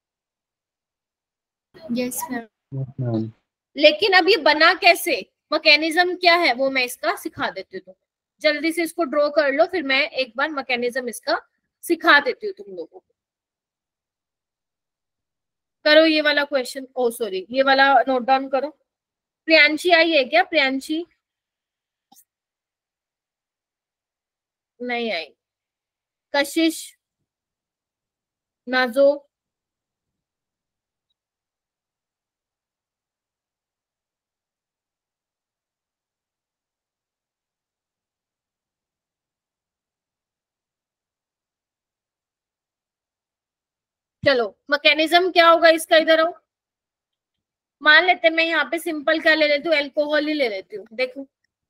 Yes ma'am. लेकिन अब ये बना कैसे, मैकेनिज्म क्या है, वो मैं इसका सिखा देती हूँ। जल्दी से इसको ड्रॉ कर लो, फिर मैं एक बार मैकेनिज्म इसका सिखा देती हूँ तुम लोगों को। करो ये वाला क्वेश्चन, ओ सॉरी ये वाला नोट डाउन करो। प्रियांशी आई है क्या, प्रियांशी? नहीं आई। कशिश, नाजो, चलो मैकेनिज्म क्या होगा इसका, इधर आओ। मान लेते हैं मैं यहाँ पे सिंपल क्या ले लेती हूँ, एल्कोहल ही ले लेती हूँ। देखो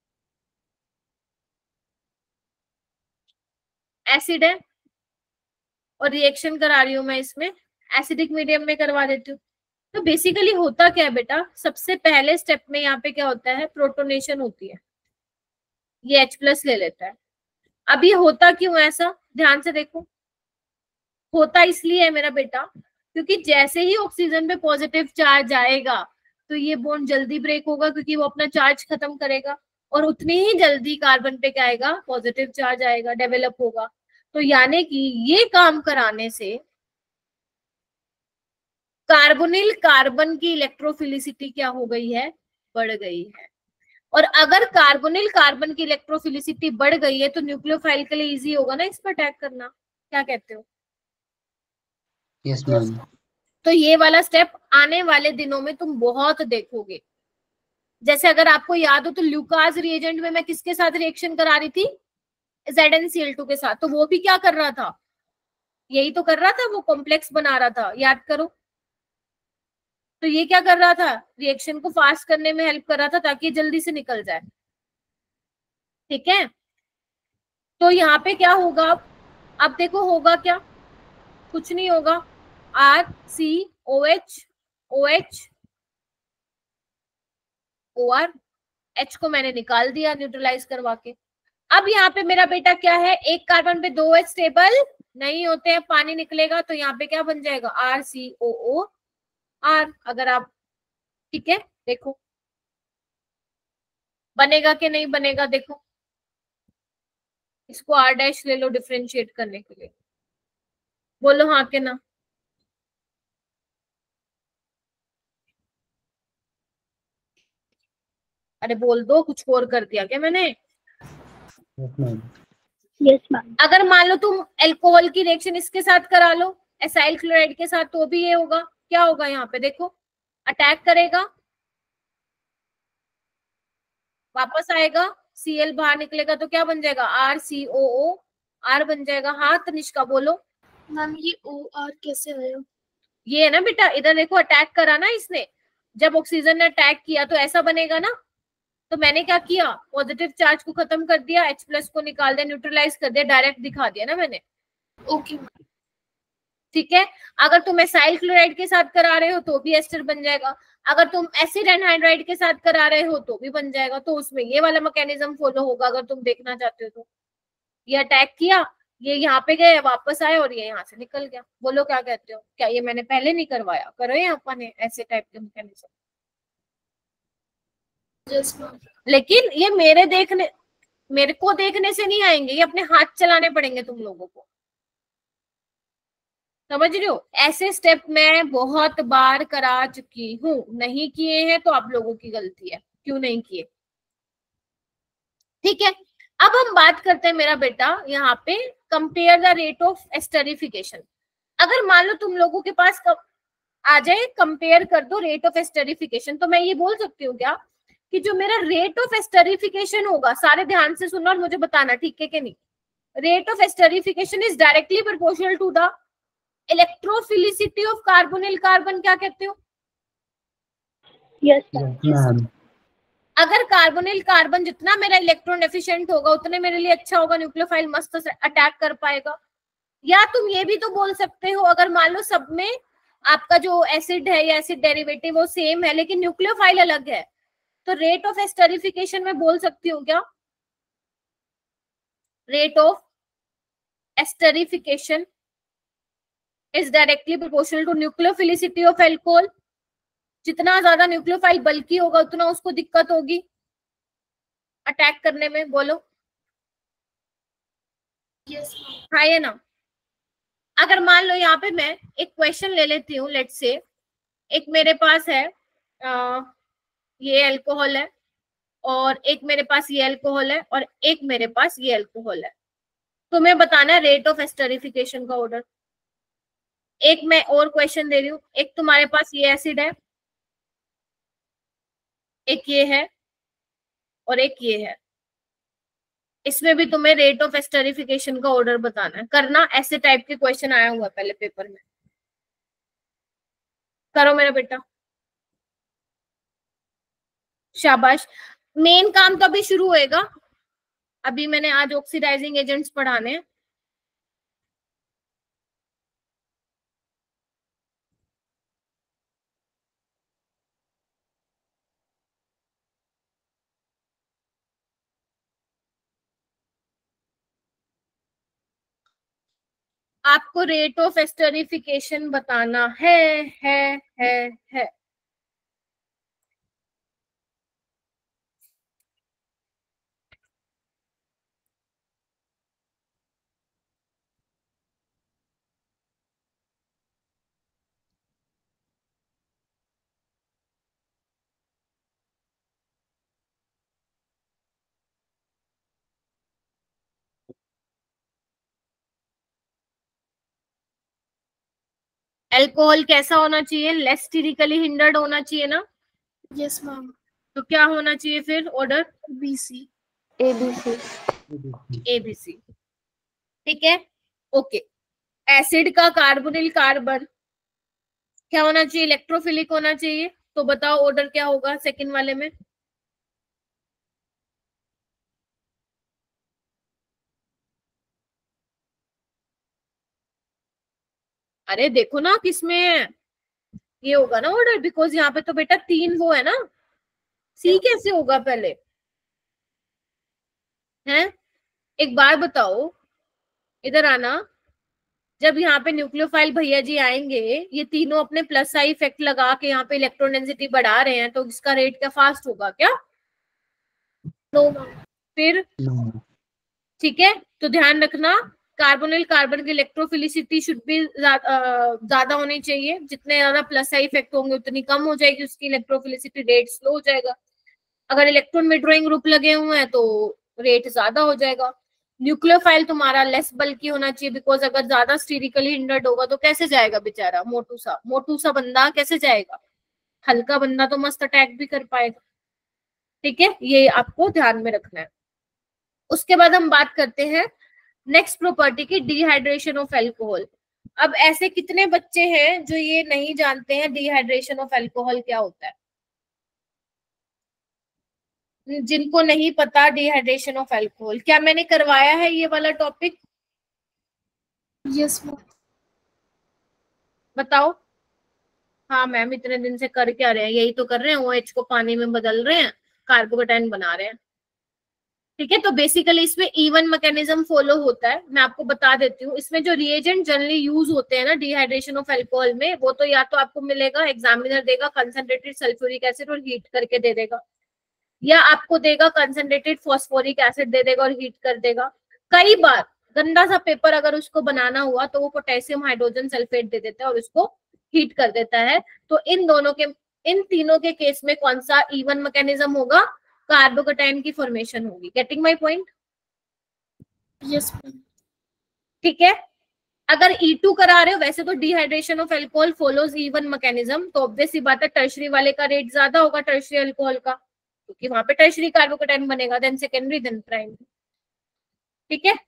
एसिड है और रिएक्शन करा रही हूँ मैं इसमें, एसिडिक मीडियम में करवा देती हूँ। तो बेसिकली होता क्या है बेटा, सबसे पहले स्टेप में यहाँ पे क्या होता है, प्रोटोनेशन होती है। ये H प्लस ले लेता है। अब ये होता क्यों ऐसा, ध्यान से देखो। होता इसलिए है मेरा बेटा क्योंकि जैसे ही ऑक्सीजन पे पॉजिटिव चार्ज आएगा तो ये बॉन्ड जल्दी ब्रेक होगा, क्योंकि वो अपना चार्ज खत्म करेगा, और उतनी ही जल्दी कार्बन पे क्या आएगा, पॉजिटिव चार्ज आएगा, डेवलप होगा। तो यानी कि ये काम कराने से कार्बोनिल कार्बन की इलेक्ट्रोफिलिसिटी क्या हो गई है, बढ़ गई है। और अगर कार्बोनिल कार्बन की इलेक्ट्रोफिलिसिटी बढ़ गई है तो न्यूक्लियोफाइल के लिए इजी होगा ना इस पर अटैक करना। क्या कहते हो? Yes ma'am. तो ये वाला स्टेप आने वाले दिनों में तुम बहुत देखोगे। जैसे अगर आपको याद हो तो ल्यूकास रिएजेंट में मैं किसके साथ रिएक्शन करा रही थी, Z N C L two के साथ। तो वो भी क्या कर रहा था, यही तो कर रहा था, वो कॉम्प्लेक्स बना रहा था, याद करो। तो ये क्या कर रहा था, रिएक्शन को फास्ट करने में हेल्प कर रहा था ताकि जल्दी से निकल जाए। ठीक है, तो यहाँ पे क्या होगा, अब देखो होगा क्या, कुछ नहीं होगा। R C O H O H O R, H को मैंने निकाल दिया न्यूट्रलाइज करवा के। अब यहाँ पे मेरा बेटा क्या है, एक कार्बन पे दो एच स्टेबल नहीं होते हैं, पानी निकलेगा तो यहाँ पे क्या बन जाएगा, are C O O are. अगर आप, ठीक है देखो बनेगा कि नहीं बनेगा, देखो इसको आर डैश ले लो डिफरेंशिएट करने के लिए, बोलो हाँ के ना। अरे बोल दो, कुछ और कर दिया क्या मैंने? Yes ma'am. अगर मान लो तुम अल्कोहल की रिएक्शन इसके साथ करा लो, एसाइल क्लोराइड के साथ, तो भी ये होगा। क्या होगा यहाँ पे देखो, अटैक करेगा, वापस आएगा, Cl बाहर निकलेगा तो क्या बन जाएगा, are C O O are बन जाएगा। हाँ तनिष्का बोलो। मैम ये ओ आर कैसे आया? ये है ना बेटा, इधर देखो अटैक करा ना इसने, जब ऑक्सीजन ने अटैक किया तो ऐसा बनेगा ना। तो मैंने क्या किया, पॉजिटिव चार्ज को खत्म कर दिया, H प्लस को निकाल दिया, न्यूट्रलाइज कर दिया, डायरेक्ट दिखा दिया ना मैंने। ओके ठीक है, अगर तुम एसाइल क्लोराइड के साथ करा रहे हो तो भी एस्टर बन जाएगा, अगर तुम एसिड एनहाइड्राइड के साथ करा रहे हो तो भी बन जाएगा। तो उसमें ये वाला मैकेनिज्म फॉलो होगा अगर तुम देखना चाहते हो तो। ये अटैक किया, ये यहाँ पे गए, वापस आए और ये यहाँ से निकल गया। बोलो क्या कहते हो, क्या ये मैंने पहले नहीं करवाया, करो ये अपन ऐसे टाइप के मैकेनिज्म। लेकिन ये मेरे देखने मेरे को देखने से नहीं आएंगे, ये अपने हाथ चलाने पड़ेंगे तुम लोगों को, समझ रहे हो? ऐसे स्टेप मैं बहुत बार करा चुकी हूँ, नहीं किए हैं तो आप लोगों की गलती है, क्यों नहीं किए। ठीक है, अब हम बात करते हैं मेरा बेटा यहाँ पे compare the rate of esterification. अगर मान लो तुम लोगों के पास आ जाए कंपेयर कर दो रेट ऑफ एस्टरिफिकेशन, तो मैं ये बोल सकती हूँ क्या कि जो मेरा रेट ऑफ एस्टरिफिकेशन होगा, सारे ध्यान से सुनो और मुझे बताना ठीक है कि नहीं, rate of esterification is directly proportional to the electrophilicity of carbonyl carbon. क्या कहते हो? Yes ma'am. अगर कार्बोनिल कार्बन जितना मेरा इलेक्ट्रॉन एफिशिएंट होगा उतने मेरे लिए अच्छा होगा, न्यूक्लियोफाइल मस्त अटैक कर पाएगा। या तुम ये भी तो बोल सकते हो, अगर मान लो सब में आपका जो एसिड है या एसिड डेरिवेटिव वो सेम है लेकिन न्यूक्लियोफाइल अलग है, तो रेट ऑफ एस्टरिफिकेशन में बोल सकती हूँ क्या, rate of esterification is directly proportional to nucleophilicity of alcohol. जितना ज्यादा न्यूक्लियोफाइल बल्की होगा उतना उसको दिक्कत होगी अटैक करने में। बोलो यस हाँ ये ना। अगर मान लो यहाँ पे मैं एक क्वेश्चन ले लेती हूँ, लेट्स से एक मेरे पास है आ, ये अल्कोहल है और एक मेरे पास ये अल्कोहल है और एक मेरे पास ये अल्कोहल है, तुम्हें बताना है रेट ऑफ एस्टरिफिकेशन का ऑर्डर। एक मैं और क्वेश्चन दे रही हूँ, एक तुम्हारे पास ये एसिड है, एक ये है और एक ये है, इसमें भी तुम्हें रेट ऑफ एस्टरिफिकेशन का ऑर्डर बताना है। करना, ऐसे टाइप के क्वेश्चन आया हुआ पहले पेपर में, करो मेरा बेटा, शाबाश। मेन काम तो अभी शुरू होएगा, अभी मैंने आज ऑक्सीडाइजिंग एजेंट्स पढ़ाने हैं। आपको रेट ऑफ एस्टरिफिकेशन बताना है है है है अल्कोहल कैसा होना चाहिए, लेस स्टेरिकली हिंडर्ड होना चाहिए ना। Yes ma'am. तो क्या होना चाहिए फिर ऑर्डर, बीसी एबीसी एबीसी, ठीक है ओके। एसिड का कार्बोनिल कार्बन क्या होना चाहिए, इलेक्ट्रोफिलिक होना चाहिए। तो बताओ ऑर्डर क्या होगा सेकंड वाले में। अरे देखो ना किसमें ये होगा ना ऑर्डर, बिकॉज यहाँ पे तो बेटा तीन वो है ना, सी कैसे होगा पहले हैं। एक बार बताओ, इधर आना, जब यहाँ पे न्यूक्लियोफाइल भैया जी आएंगे, ये तीनों अपने प्लस आई इफेक्ट लगा के यहाँ पे इलेक्ट्रॉन डेंसिटी बढ़ा रहे हैं, तो इसका रेट क्या फास्ट होगा क्या, नो फिर ठीक है। तो ध्यान रखना, कार्बोनिल कार्बन की इलेक्ट्रोफिलिसिटी शुड भी ज्यादा होनी चाहिए, जितने ज्यादा प्लस आई इफेक्ट होंगे उतनी कम हो जाएगी उसकी इलेक्ट्रोफिलिसिटी, रेट स्लो हो जाएगा। अगर इलेक्ट्रॉन विड्रॉइंग ग्रुप लगे हुए हैं तो रेट ज्यादा हो जाएगा। न्यूक्लियोफाइल तुम्हारा लेस बल्कि होना चाहिए, बिकॉज अगर ज्यादा स्टेरिकली हिंडर्ड होगा तो कैसे जाएगा बेचारा, मोटू सा मोटू सा बंदा कैसे जाएगा, हल्का बंदा तो मस्त अटैक भी कर पाएगा। ठीक है, ये आपको ध्यान में रखना है। उसके बाद हम बात करते हैं नेक्स्ट प्रॉपर्टी की, डिहाइड्रेशन ऑफ एल्कोहल। अब ऐसे कितने बच्चे हैं जो ये नहीं जानते हैं डिहाइड्रेशन ऑफ एल्कोहल क्या होता है, जिनको नहीं पता डिहाइड्रेशन ऑफ एल्कोहल। क्या मैंने करवाया है ये वाला टॉपिक, यस मैम। बताओ। हाँ मैम, इतने दिन से कर क्या रहे हैं, यही तो कर रहे हैं, ओएच को पानी में बदल रहे हैं, कार्बोकेटाइन बना रहे हैं। ठीक है, तो बेसिकली इसमें इवन मैकेनिज्म फॉलो होता है, मैं आपको बता देती हूँ। इसमें जो रिएजेंट जनरली यूज होते हैं ना डिहाइड्रेशन ऑफ अल्कोहल में, वो तो या तो आपको मिलेगा, एग्जामिनर देगा कंसंट्रेटेड सल्फ्यूरिक एसिड और हीट करके दे देगा, या आपको देगा कंसंट्रेटेड फॉस्फोरिक एसिड दे देगा और हीट कर देगा। कई बार गंदा सा पेपर अगर उसको बनाना हुआ तो वो पोटेशियम हाइड्रोजन सल्फेट दे देता है और उसको हीट कर देता है। तो इन दोनों के, इन तीनों के केस में कौन सा इवन मैकेनिज्म होगा, कार्बोकेटाइन की फॉर्मेशन होगी। Getting my point? Yes ma'am. ठीक है, अगर ई टू करा रहे हो, वैसे तो dehydration of alcohol follows E one mechanism, तो ऑब्वियस ही बात है टर्शरी वाले का रेट ज्यादा होगा टर्शरी अल्कोहल का, क्योंकि वहां पे टर्शरी कार्बोकेटाइन बनेगा, देन सेकेंडरी देन प्राइमरी। ठीक है,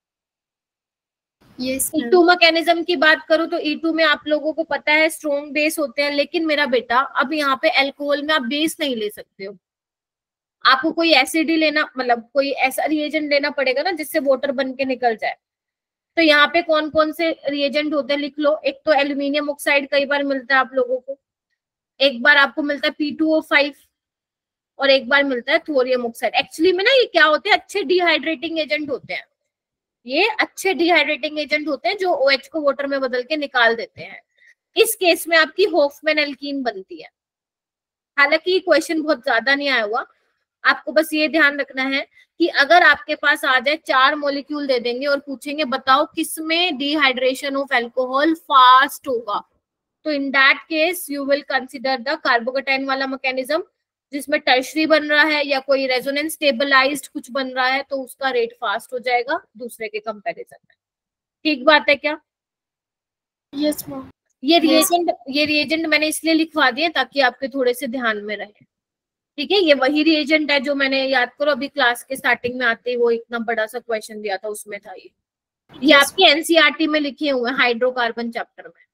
यस ई टू मैकेनिज्म की बात करूं तो ई टू में आप लोगों को पता है स्ट्रॉन्ग बेस होते हैं, लेकिन मेरा बेटा अब यहाँ पे अल्कोहल में आप बेस नहीं ले सकते हो, आपको कोई एसिड ही लेना, मतलब कोई ऐसा रिएजेंट लेना पड़ेगा ना जिससे वाटर बन के निकल जाए। तो यहाँ पे कौन कौन से रिएजेंट होते हैं लिख लो। एक तो एल्यूमिनियम ऑक्साइड कई बार मिलता है आप लोगों को, एक बार आपको मिलता है पी टू ओ फाइव, और एक बार मिलता है थोरियम ऑक्साइड। एक्चुअली में ना ये क्या होते हैं, अच्छे डिहाइड्रेटिंग एजेंट होते हैं। ये अच्छे डिहाइड्रेटिंग एजेंट होते हैं जो OH को वाटर में बदल के निकाल देते हैं। इस केस में आपकी होफमैन एल्कीन बनती है। हालांकि क्वेश्चन बहुत ज्यादा नहीं आया हुआ, आपको बस ये ध्यान रखना है कि अगर आपके पास आ जाए चार मॉलिक्यूल दे देंगे और पूछेंगे बताओ किसमें डिहाइड्रेशन ऑफ अल्कोहल फास्ट होगा, तो in that case you will consider the carbocation वाला मैकेनिज्म, जिसमें टर्शरी बन रहा है या कोई रेजोनेंस स्टेबलाइज्ड कुछ बन रहा है, तो उसका रेट फास्ट हो जाएगा दूसरे के कंपैरिजन में। ठीक बात है क्या? Yes ma'am. ये रिएजेंट ये रिएजेंट मैंने इसलिए लिखवा दिए ताकि आपके थोड़े से ध्यान में रहे। ठीक है, ये वही रिएजेंट है जो मैंने, याद करो अभी क्लास के स्टार्टिंग में आते ही वो इतना बड़ा सा क्वेश्चन दिया था, उसमें था ये। ये आपकी एनसीईआरटी में लिखे हुए हैं हाइड्रोकार्बन चैप्टर में।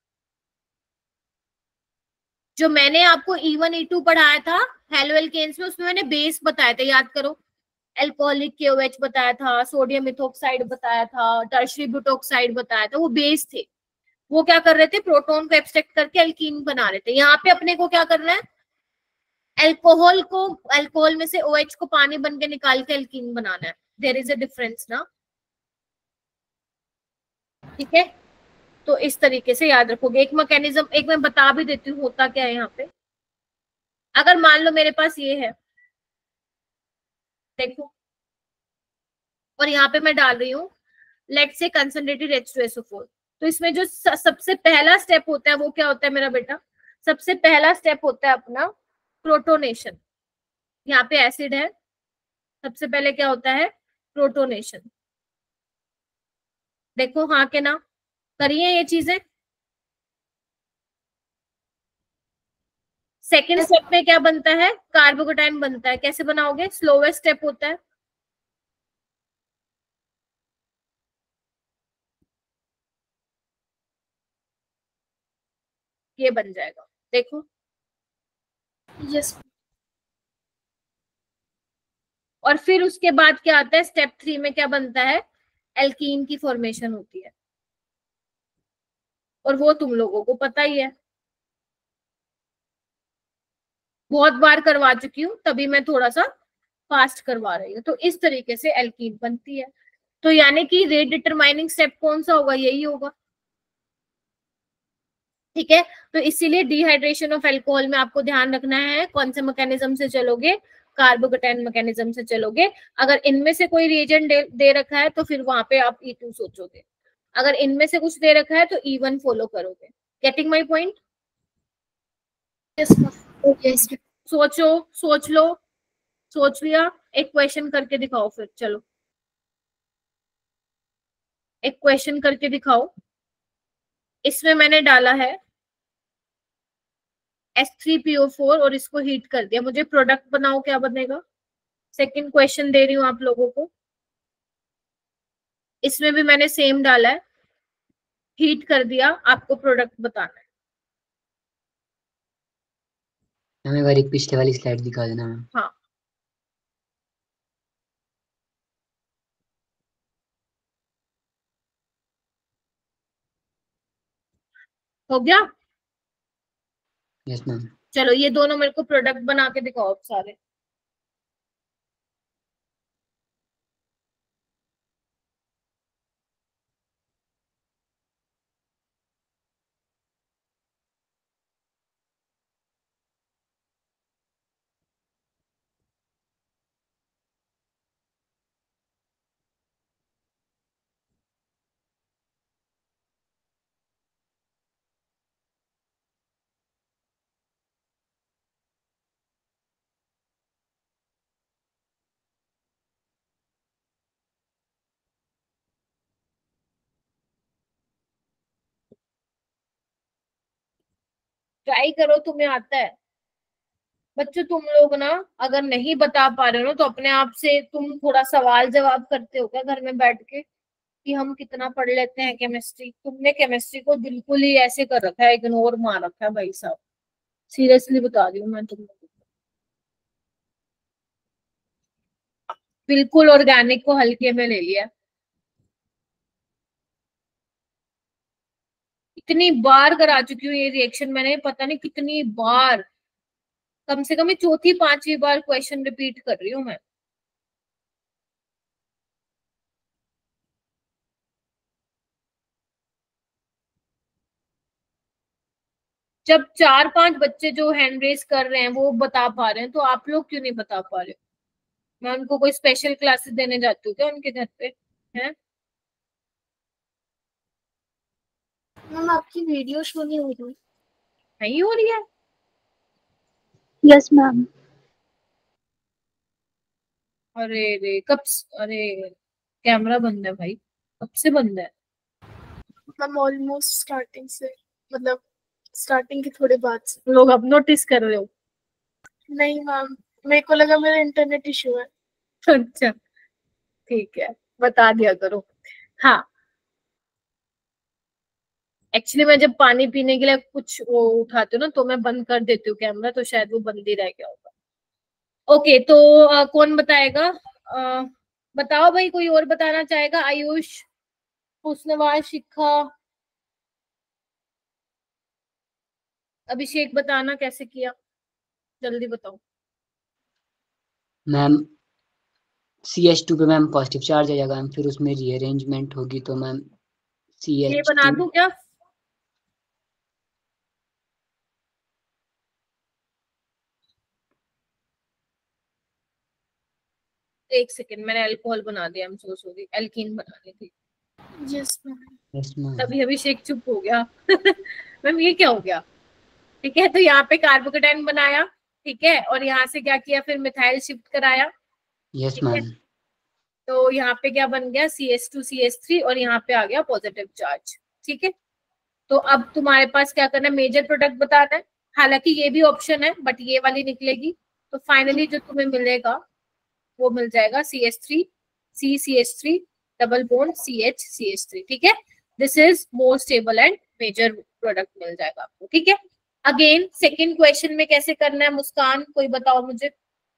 जो मैंने आपको ई वन ई टू पढ़ाया था हेलो एल्केन्स में, उसमें मैंने बेस बताया था, याद करो। एल्कोहलिक केओएच बताया था, सोडियम इथोक्साइड बताया था, टर्शरी ब्यूटोक्साइड बताया था, वो बेस थे। वो क्या कर रहे थे, प्रोटॉन को एब्स्ट्रैक्ट करके एल्कीन बना रहे थे। यहाँ पे अपने को क्या करना है, एल्कोहल को, एल्कोहल में से OH को पानी बन के निकाल के एल्कीन बनाना है। देयर इज अ डिफरेंस ना। ठीक है, तो इस तरीके से याद रखोगे। एक मैकेनिज्म, एक मैं बता भी देती हूँ होता क्या है यहाँ पे। अगर मान लो मेरे पास ये है, देखो, और यहाँ पे मैं डाल रही हूँ लेट से concentrated H two S O four, तो इसमें जो सबसे पहला स्टेप होता है वो क्या होता है मेरा बेटा, सबसे पहला स्टेप होता है अपना प्रोटोनेशन। यहाँ पे एसिड है, सबसे पहले क्या होता है, प्रोटोनेशन। देखो हाँ के ना, करिए ये चीजें। सेकेंड स्टेप में क्या बनता है, कार्बोकेटाइन बनता है। कैसे बनाओगे, स्लोवेस्ट स्टेप होता है, ये बन जाएगा, देखो। यस। और फिर उसके बाद क्या आता है, स्टेप थ्री में क्या बनता है, एल्कीन की फॉर्मेशन होती है, और वो तुम लोगों को पता ही है, बहुत बार करवा चुकी हूँ, तभी मैं थोड़ा सा फास्ट करवा रही हूँ। तो इस तरीके से एल्कीन बनती है। तो यानी कि रेट डिटरमाइनिंग स्टेप कौन सा होगा, यही होगा। ठीक है, तो इसीलिए डिहाइड्रेशन ऑफ अल्कोहल में आपको ध्यान रखना है कौन से मैकेनिज्म से चलोगे, कार्बोकेटाइन मैकेनिज्म से चलोगे। अगर इनमें से कोई रिएजेंट दे, दे रखा है तो फिर वहां पे आप ई टू सोचोगे, अगर इनमें से कुछ दे रखा है तो ई वन फॉलो करोगे। Getting my point? यस। सोचो, सोच लो, सोच लिया, एक क्वेश्चन करके दिखाओ फिर। चलो एक क्वेश्चन करके दिखाओ। इसमें मैंने डाला है S three P O four और इसको हीट कर दिया, मुझे प्रोडक्ट बनाओ, क्या बनेगा। सेकंड क्वेश्चन दे रही हूँ आप लोगों को, इसमें भी मैंने सेम डाला है, हीट कर दिया, आपको प्रोडक्ट बताना है। हमें बार एक पिछले वाली स्लाइड दिखा देना। हाँ, हो गया। Yes ma'am. चलो ये दोनों मेरे को प्रोडक्ट बना के दिखाओ आप सारे। ट्राई करो, तुम्हें आता है। बच्चों तुम लोग ना अगर नहीं बता पा रहे हो ना तो अपने आप से तुम थोड़ा सवाल जवाब करते हो क्या घर में बैठ के, कि हम कितना पढ़ लेते हैं केमिस्ट्री। तुमने केमिस्ट्री को बिल्कुल ही ऐसे कर रखा है, इग्नोर मार रखा है भाई साहब, सीरियसली बता रही हूँ मैं तुम लोगों को। बिल्कुल ऑर्गेनिक को हल्के में ले लिया। इतनी बार करा चुकी हूँ ये रिएक्शन मैंने, पता नहीं कितनी बार, कम से कम चौथी पांचवी बार क्वेश्चन रिपीट कर रही हूँ मैं। जब चार पांच बच्चे जो हैंड रेस कर रहे हैं वो बता पा रहे हैं, तो आप लोग क्यों नहीं बता पा रहे? मैं उनको कोई स्पेशल क्लासेस देने जाती हूँ क्या उनके घर पे? हैं? मैम आपकी वीडियो शो नहीं हो रही। नहीं हो रही है? Yes ma'am. अरे रे कब स- अरे कैमरा बंद है भाई, कब से बंद है? मैम ऑलमोस्ट स्टार्टिंग से, मतलब स्टार्टिंग के थोड़े बाद से। लोग अब नोटिस कर रहे हो? नहीं मैम, मेरे को लगा मेरा इंटरनेट इशू है। अच्छा ठीक है, बता दिया करो। हाँ एक्चुअली मैं जब पानी पीने के लिए कुछ वो उठाती हूँ ना, तो मैं बंद कर देती हूँ कैमरा, तो शायद वो बंद ही रह गया होगा। ओके तो आ, कौन बताएगा? आ, बताओ भाई, कोई और बताना चाहेगा? आयुष, हुस्नवाज, शिखा, अभिषेक, बताना कैसे किया, जल्दी बताओ। मैम सी एच टू पे मैम पॉजिटिव चार्ज आ जाएगा मैम, फिर उसमें रीअरेंजमेंट होगी तो मैम सी ये एच बना टू दूं क्या? एक सेकेंड, मैंने अल्कोहल बना दिया, I am so sorry, alkene बना दी थी। Yes ma'am. Yes ma'am. तभी अभिषेक चुप हो गया। मैम ये क्या हो गया? ठीक है, तो यहाँ पे कार्बोकेटाइन बनाया, ठीक है, और यहाँ से क्या किया, फिर मिथाइल शिफ्ट कराया, यस ठीक है, मैम। तो यहाँ पे क्या बन गया, C H two C H three, और यहाँ पे आ गया पॉजिटिव चार्ज। ठीक है, तो अब तुम्हारे पास क्या करना है, मेजर प्रोडक्ट बताना है। हालांकि ये भी ऑप्शन है बट ये वाली निकलेगी, तो फाइनली जो तुम्हें मिलेगा वो मिल जाएगा C H three, C C H three, double bond C H C H three. ठीक है, this is more stable and major product मिल जाएगा आपको। ठीक है, अगेन सेकेंड क्वेश्चन में कैसे करना है, मुस्कान कोई बताओ मुझे।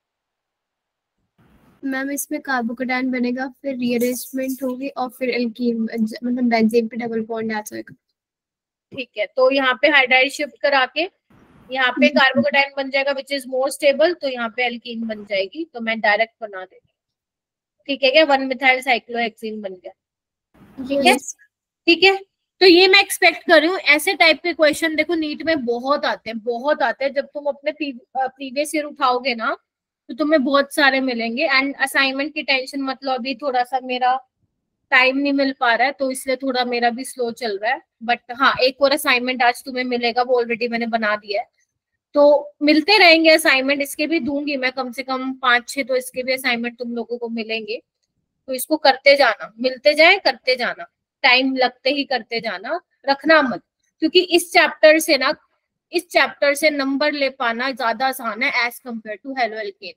मैम इसमें कार्बोकेटाइन बनेगा, फिर रीअरेंजमेंट होगी और फिर एल्कीन, मतलब बेंजीन पे डबल बॉन्ड ऐड होएगा। ठीक है, तो यहाँ पे हाइड्राइड शिफ्ट करा के यहाँ पे कार्बोकेटाइन बन जाएगा विच इज मोर स्टेबल, तो यहाँ पे एल्कीन बन जाएगी, तो मैं डायरेक्ट बना देती हूँ। ठीक है, क्या वन मिथाइल साइक्लोहेक्सीन बन गया। ठीक है, ठीक है, तो ये मैं एक्सपेक्ट कर रही हूँ। ऐसे टाइप के क्वेश्चन देखो नीट में बहुत आते हैं, बहुत आते हैं। जब तुम अपने प्रीवियस ईयर उठाओगे ना तो तुम्हें बहुत सारे मिलेंगे। एंड असाइनमेंट की टेंशन मत लो, अभी थोड़ा सा मेरा टाइम नहीं मिल पा रहा है, तो इसलिए थोड़ा मेरा भी स्लो चल रहा है। बट हाँ, एक और असाइनमेंट आज तुम्हें मिलेगा, वो ऑलरेडी मैंने बना दिया है, तो मिलते रहेंगे असाइनमेंट। इसके भी दूंगी मैं कम से कम पांच छह, तो इसके भी असाइनमेंट तुम लोगों को मिलेंगे, तो इसको करते जाना, मिलते जाए करते जाना, टाइम लगते ही करते जाना, रखना मत। क्योंकि इस चैप्टर से ना, इस चैप्टर से नंबर ले पाना ज्यादा आसान है as compare to halo alkane.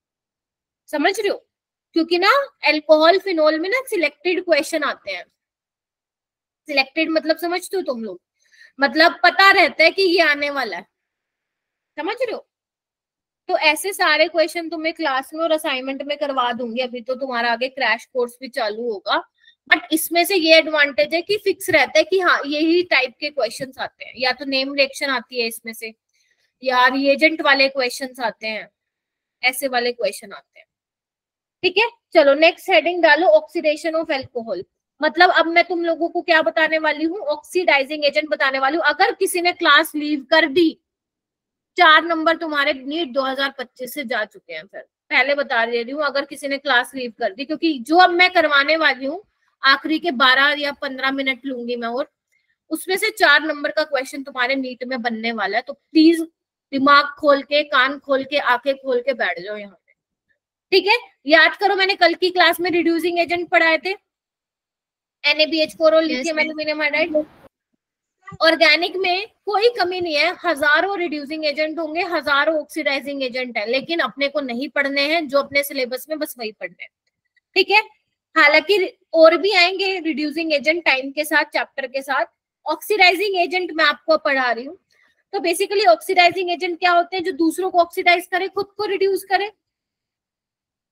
समझ रहे हो? क्योंकि ना अल्कोहल फिनोल में ना सिलेक्टेड क्वेश्चन आते हैं। सिलेक्टेड मतलब समझते हो तुम लोग? मतलब पता रहता है कि ये आने वाला है, समझ रहे हो? तो ऐसे सारे क्वेश्चन तुम्हें क्लास में और असाइनमेंट में करवा दूंगी। अभी तो तुम्हारा आगे क्रैश कोर्स भी चालू होगा, बट इसमें से ये एडवांटेज है कि फिक्स रहता है कि हाँ यही टाइप के क्वेश्चंस आते हैं, या तो नेम रिएक्शन आती है इसमें से, या रिएजेंट वाले क्वेश्चंस आते हैं, ऐसे वाले क्वेश्चन आते हैं। ठीक है, चलो नेक्स्ट हेडिंग डालो, ऑक्सीडेशन ऑफ एल्कोहल। मतलब अब मैं तुम लोगों को क्या बताने वाली हूँ, ऑक्सीडाइजिंग एजेंट बताने वाली हूँ। अगर किसी ने क्लास लीव कर दी, चार नंबर तुम्हारे नीट दो हज़ार पच्चीस से जा चुके हैं। फिर पहले बता दे रही हूँ, अगर किसी ने क्लास लीव कर दी, क्योंकि जो अब मैं करवाने वाली हूँ आखिरी के बारह या पंद्रह मिनट लूंगी मैं, और उसमें से चार नंबर का क्वेश्चन तुम्हारे नीट में बनने वाला है। तो प्लीज दिमाग खोल के, कान खोल के, आंखें खोल के बैठ जाओ यहाँ पे। ठीक है, याद करो मैंने कल की क्लास में रिड्यूसिंग एजेंट पढ़ाए थे, N A B H four और लिथियम एल्यूमिनियम हाइड्राइड। ऑर्गेनिक में कोई कमी नहीं है, हजारों रिड्यूसिंग एजेंट होंगे, हजारों ऑक्सीडाइजिंग एजेंट है, लेकिन अपने को नहीं पढ़ने हैं, जो अपने सिलेबस में बस वही पढ़ने हैं। ठीक है, हालांकि और भी आएंगे रिड्यूसिंग एजेंट टाइम के साथ, चैप्टर के साथ। ऑक्सीडाइजिंग एजेंट मैं आपको पढ़ा रही हूँ। तो बेसिकली ऑक्सीडाइजिंग एजेंट क्या होते हैं, जो दूसरों को ऑक्सीडाइज करे, खुद को रिड्यूस करे।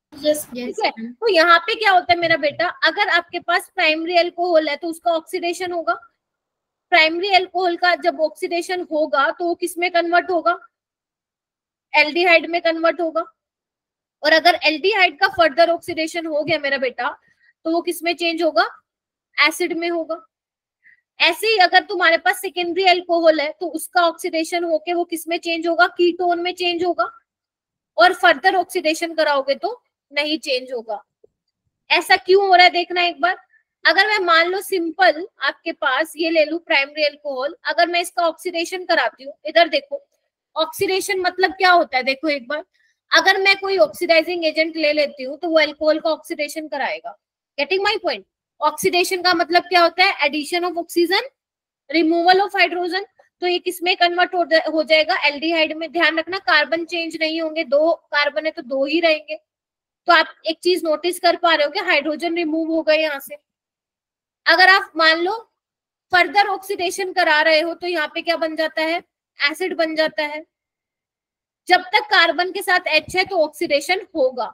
यस ठीक है। तो यहाँ पे क्या होता है मेरा बेटा, अगर आपके पास प्राइमरी अल्कोहल है तो उसका ऑक्सीडेशन होगा। प्राइमरी अल्कोहल का जब ऑक्सीडेशन होगा तो वो किस में कन्वर्ट होगा, एल्डिहाइड में कन्वर्ट होगा। और अगर एल्डिहाइड का फर्दर ऑक्सीडेशन हो गया मेरा बेटा तो वो किस में चेंज होगा, एसिड में होगा। ऐसे ही अगर तुम्हारे पास सेकेंडरी अल्कोहल है तो उसका ऑक्सीडेशन होके वो किस में चेंज होगा, कीटोन में चेंज होगा। और फर्दर ऑक्सीडेशन कराओगे तो नहीं चेंज होगा। ऐसा क्यों हो रहा है देखना एक बार। अगर मैं मान लो सिंपल आपके पास ये ले लू प्राइमरी अल्कोहल, अगर मैं इसका ऑक्सीडेशन कराती हूँ, इधर देखो ऑक्सीडेशन मतलब क्या होता है, देखो एक बार। अगर मैं कोई ऑक्सीडाइजिंग एजेंट ले लेती हूँ तो वो अल्कोहल का ऑक्सीडेशन कराएगा। Getting my point. ऑक्सीडेशन का मतलब क्या होता है, addition of oxygen, removal of hydrogen. तो ये किसमें कन्वर्ट हो जाएगा, एल्डिहाइड में। ध्यान रखना कार्बन चेंज नहीं होंगे, दो कार्बन है तो दो ही रहेंगे। तो आप एक चीज नोटिस कर पा रहे हो कि हाइड्रोजन रिमूव हो गए यहाँ से। अगर आप मान लो फर्दर ऑक्सीडेशन करा रहे हो तो यहाँ पे क्या बन जाता है, एसिड बन जाता है। जब तक कार्बन के साथ H है तो ऑक्सीडेशन होगा।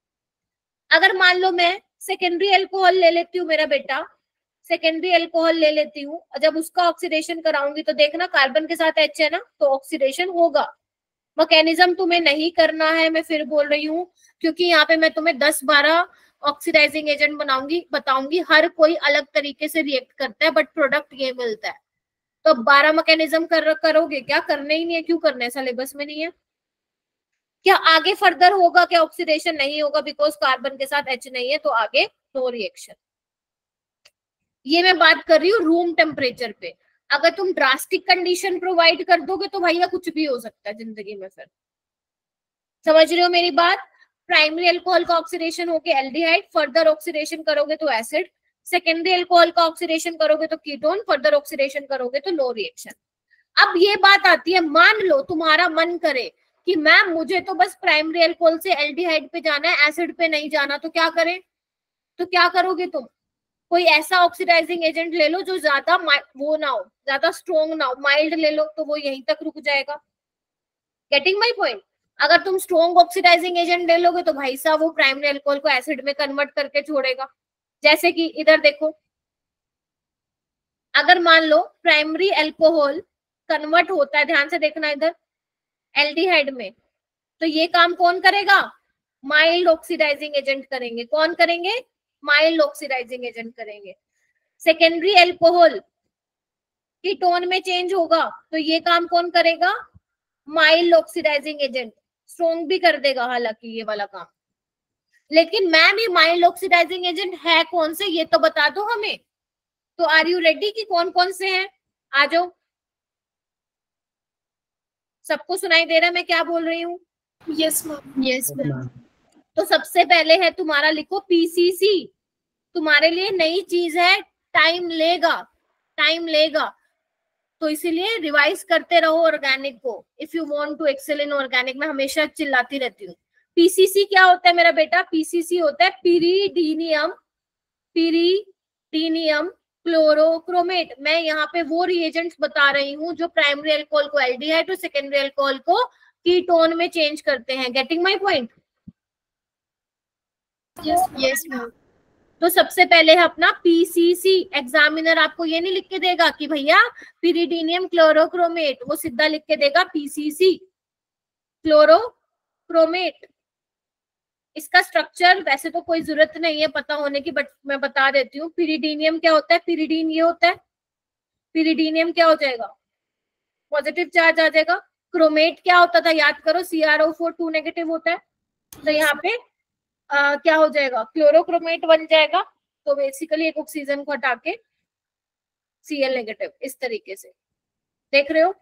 अगर मान लो मैं सेकेंडरी अल्कोहल ले लेती हूँ मेरा बेटा, सेकेंडरी अल्कोहल ले लेती हूँ, जब उसका ऑक्सीडेशन कराऊंगी तो देखना कार्बन के साथ H है ना, तो ऑक्सीडेशन होगा। मैकेनिज्म तुम्हें नहीं करना है, मैं फिर बोल रही हूँ, क्योंकि यहाँ पे मैं तुम्हें दस बारह ऑक्सीडाइजिंग एजेंट बनाऊंगी बताऊंगी, हर कोई अलग तरीके से रिएक्ट करता है बट प्रोडक्ट ये मिलता है। तो बारह मैकेनिज्म कर करोगे क्या, करने ही नहीं है, क्यों करने, सिलेबस में नहीं है क्या। आगे फर्दर होगा क्या, ऑक्सीडेशन नहीं होगा बिकॉज कार्बन के साथ H नहीं है, तो आगे नो रिएक्शन। ये मैं बात कर रही हूँ रूम टेम्परेचर पे। अगर तुम ड्रास्टिक कंडीशन प्रोवाइड कर दोगे तो भैया कुछ भी हो सकता है जिंदगी में। फिर समझ रहे हो मेरी बात। प्राइमरी अल्कोहल का ऑक्सीडेशन होके एल्डिहाइड, फर्दर ऑक्सीडेशन करोगे तो एसिड। सेकेंडरी अल्कोहल का ऑक्सीडेशन करोगे तो कीटोन, फर्दर ऑक्सीडेशन करोगे तो नो रिएक्शन। अब ये बात आती है, मान लो तुम्हारा मन करे कि मैम मुझे तो बस प्राइमरी अल्कोहल से एल्डिहाइड पे जाना है, एसिड पे नहीं जाना, तो क्या करें। तो क्या करोगे तुम, कोई ऐसा ऑक्सीडाइजिंग एजेंट ले लो जो ज्यादा वो ना हो, ज्यादा स्ट्रॉन्ग ना हो, माइल्ड ले लो, तो वो यहीं तक रुक जाएगा। Getting my point. अगर तुम स्ट्रॉन्ग ऑक्सीडाइजिंग एजेंट ले लोगे तो भाई साहब वो प्राइमरी अल्कोहल को एसिड में कन्वर्ट करके छोड़ेगा। जैसे कि इधर देखो, अगर मान लो प्राइमरी अल्कोहल कन्वर्ट होता है, ध्यान से देखना इधर, एल्डिहाइड में, तो ये काम कौन करेगा, माइल्ड ऑक्सीडाइजिंग एजेंट करेंगे। कौन करेंगे, माइल्ड ऑक्सीडाइजिंग एजेंट करेंगे। सेकेंडरी अल्कोहल कीटोन में चेंज होगा तो ये काम कौन करेगा, माइल्ड ऑक्सीडाइजिंग एजेंट। स्ट्रॉन्ग भी कर देगा हालांकि ये वाला काम। लेकिन मैम ये माइल्ड ऑक्सीडाइजिंग एजेंट है कौन से, ये तो बता दो हमें। तो आर यू रेडी कि कौन कौन से हैं, आ जाओ। सबको सुनाई दे रहा है मैं क्या बोल रही हूँ। Yes ma'am. Yes ma'am. तो सबसे पहले है तुम्हारा, लिखो पीसीसी। तुम्हारे लिए नई चीज है, टाइम लेगा, टाइम लेगा, तो इसीलिए रिवाइज करते रहो ऑर्गेनिक को। If you want to excel in organic, मैं हमेशा चिल्लाती रहती हूँ। पीसीसी क्या होता है मेरा बेटा, पीसीसी होता है पीरिडीनियम, पीरिडीनियम क्लोरोक्रोमेट। मैं यहाँ पे वो रिएजेंट्स बता रही हूँ जो प्राइमरी अल्कोहल को एल्डिहाइड और सेकेंडरी अल्कोहल को कीटोन में चेंज करते हैं। Getting my point. Yes yes ma'am. तो सबसे पहले है अपना पीसीसी। एग्जामिनर आपको ये नहीं लिख के देगा कि भैया पिरिडीनियम क्लोरोक्रोमेट, वो सीधा लिख के देगा पीसीसी क्लोरोक्रोमेट। इसका स्ट्रक्चर वैसे तो कोई जरूरत नहीं है पता होने की, बट मैं बता देती हूँ। पिरिडीनियम क्या होता है, पिरिडीन ये होता है, पिरिडीनियम क्या हो जाएगा, पॉजिटिव चार्ज आ जाएगा। क्रोमेट क्या होता था, याद करो, C R O four two negative होता है, तो यहाँ पे आ, क्या हो जाएगा, क्लोरोक्रोमेट बन जाएगा। तो बेसिकली एक ऑक्सीजन को हटा के सी एल नेगेटिव, इस तरीके से देख रहे हो,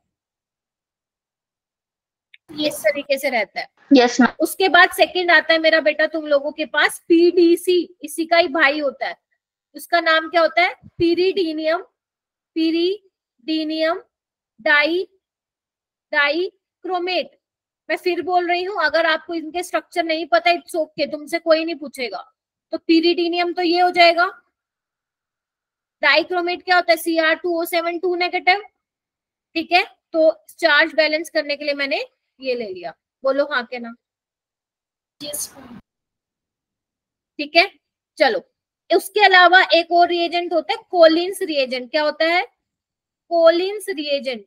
इस तरीके से रहता है। Yes ma'am. उसके बाद सेकंड आता है मेरा बेटा तुम लोगों के पास पीडीसी, इसी का ही भाई होता है। उसका नाम क्या होता है, पिरिडीनियम, पिरिडीनियम डाई डाइक्रोमेट। मैं फिर बोल रही हूँ, अगर आपको इनके स्ट्रक्चर नहीं पता इट्स ओके, तुमसे कोई नहीं पूछेगा। तो पिरिडीनियम तो ये हो जाएगा, डाइक्रोमेट क्या होता है, C R two O seven two negative. ठीक है, तो चार्ज बैलेंस करने के लिए मैंने ये ले लिया। बोलो हाँ के ना। Yes ma'am. ठीक है, चलो उसके अलावा एक और रिएजेंट होता है कोलिन्स रिएजेंट। क्या होता है? Collins reagent.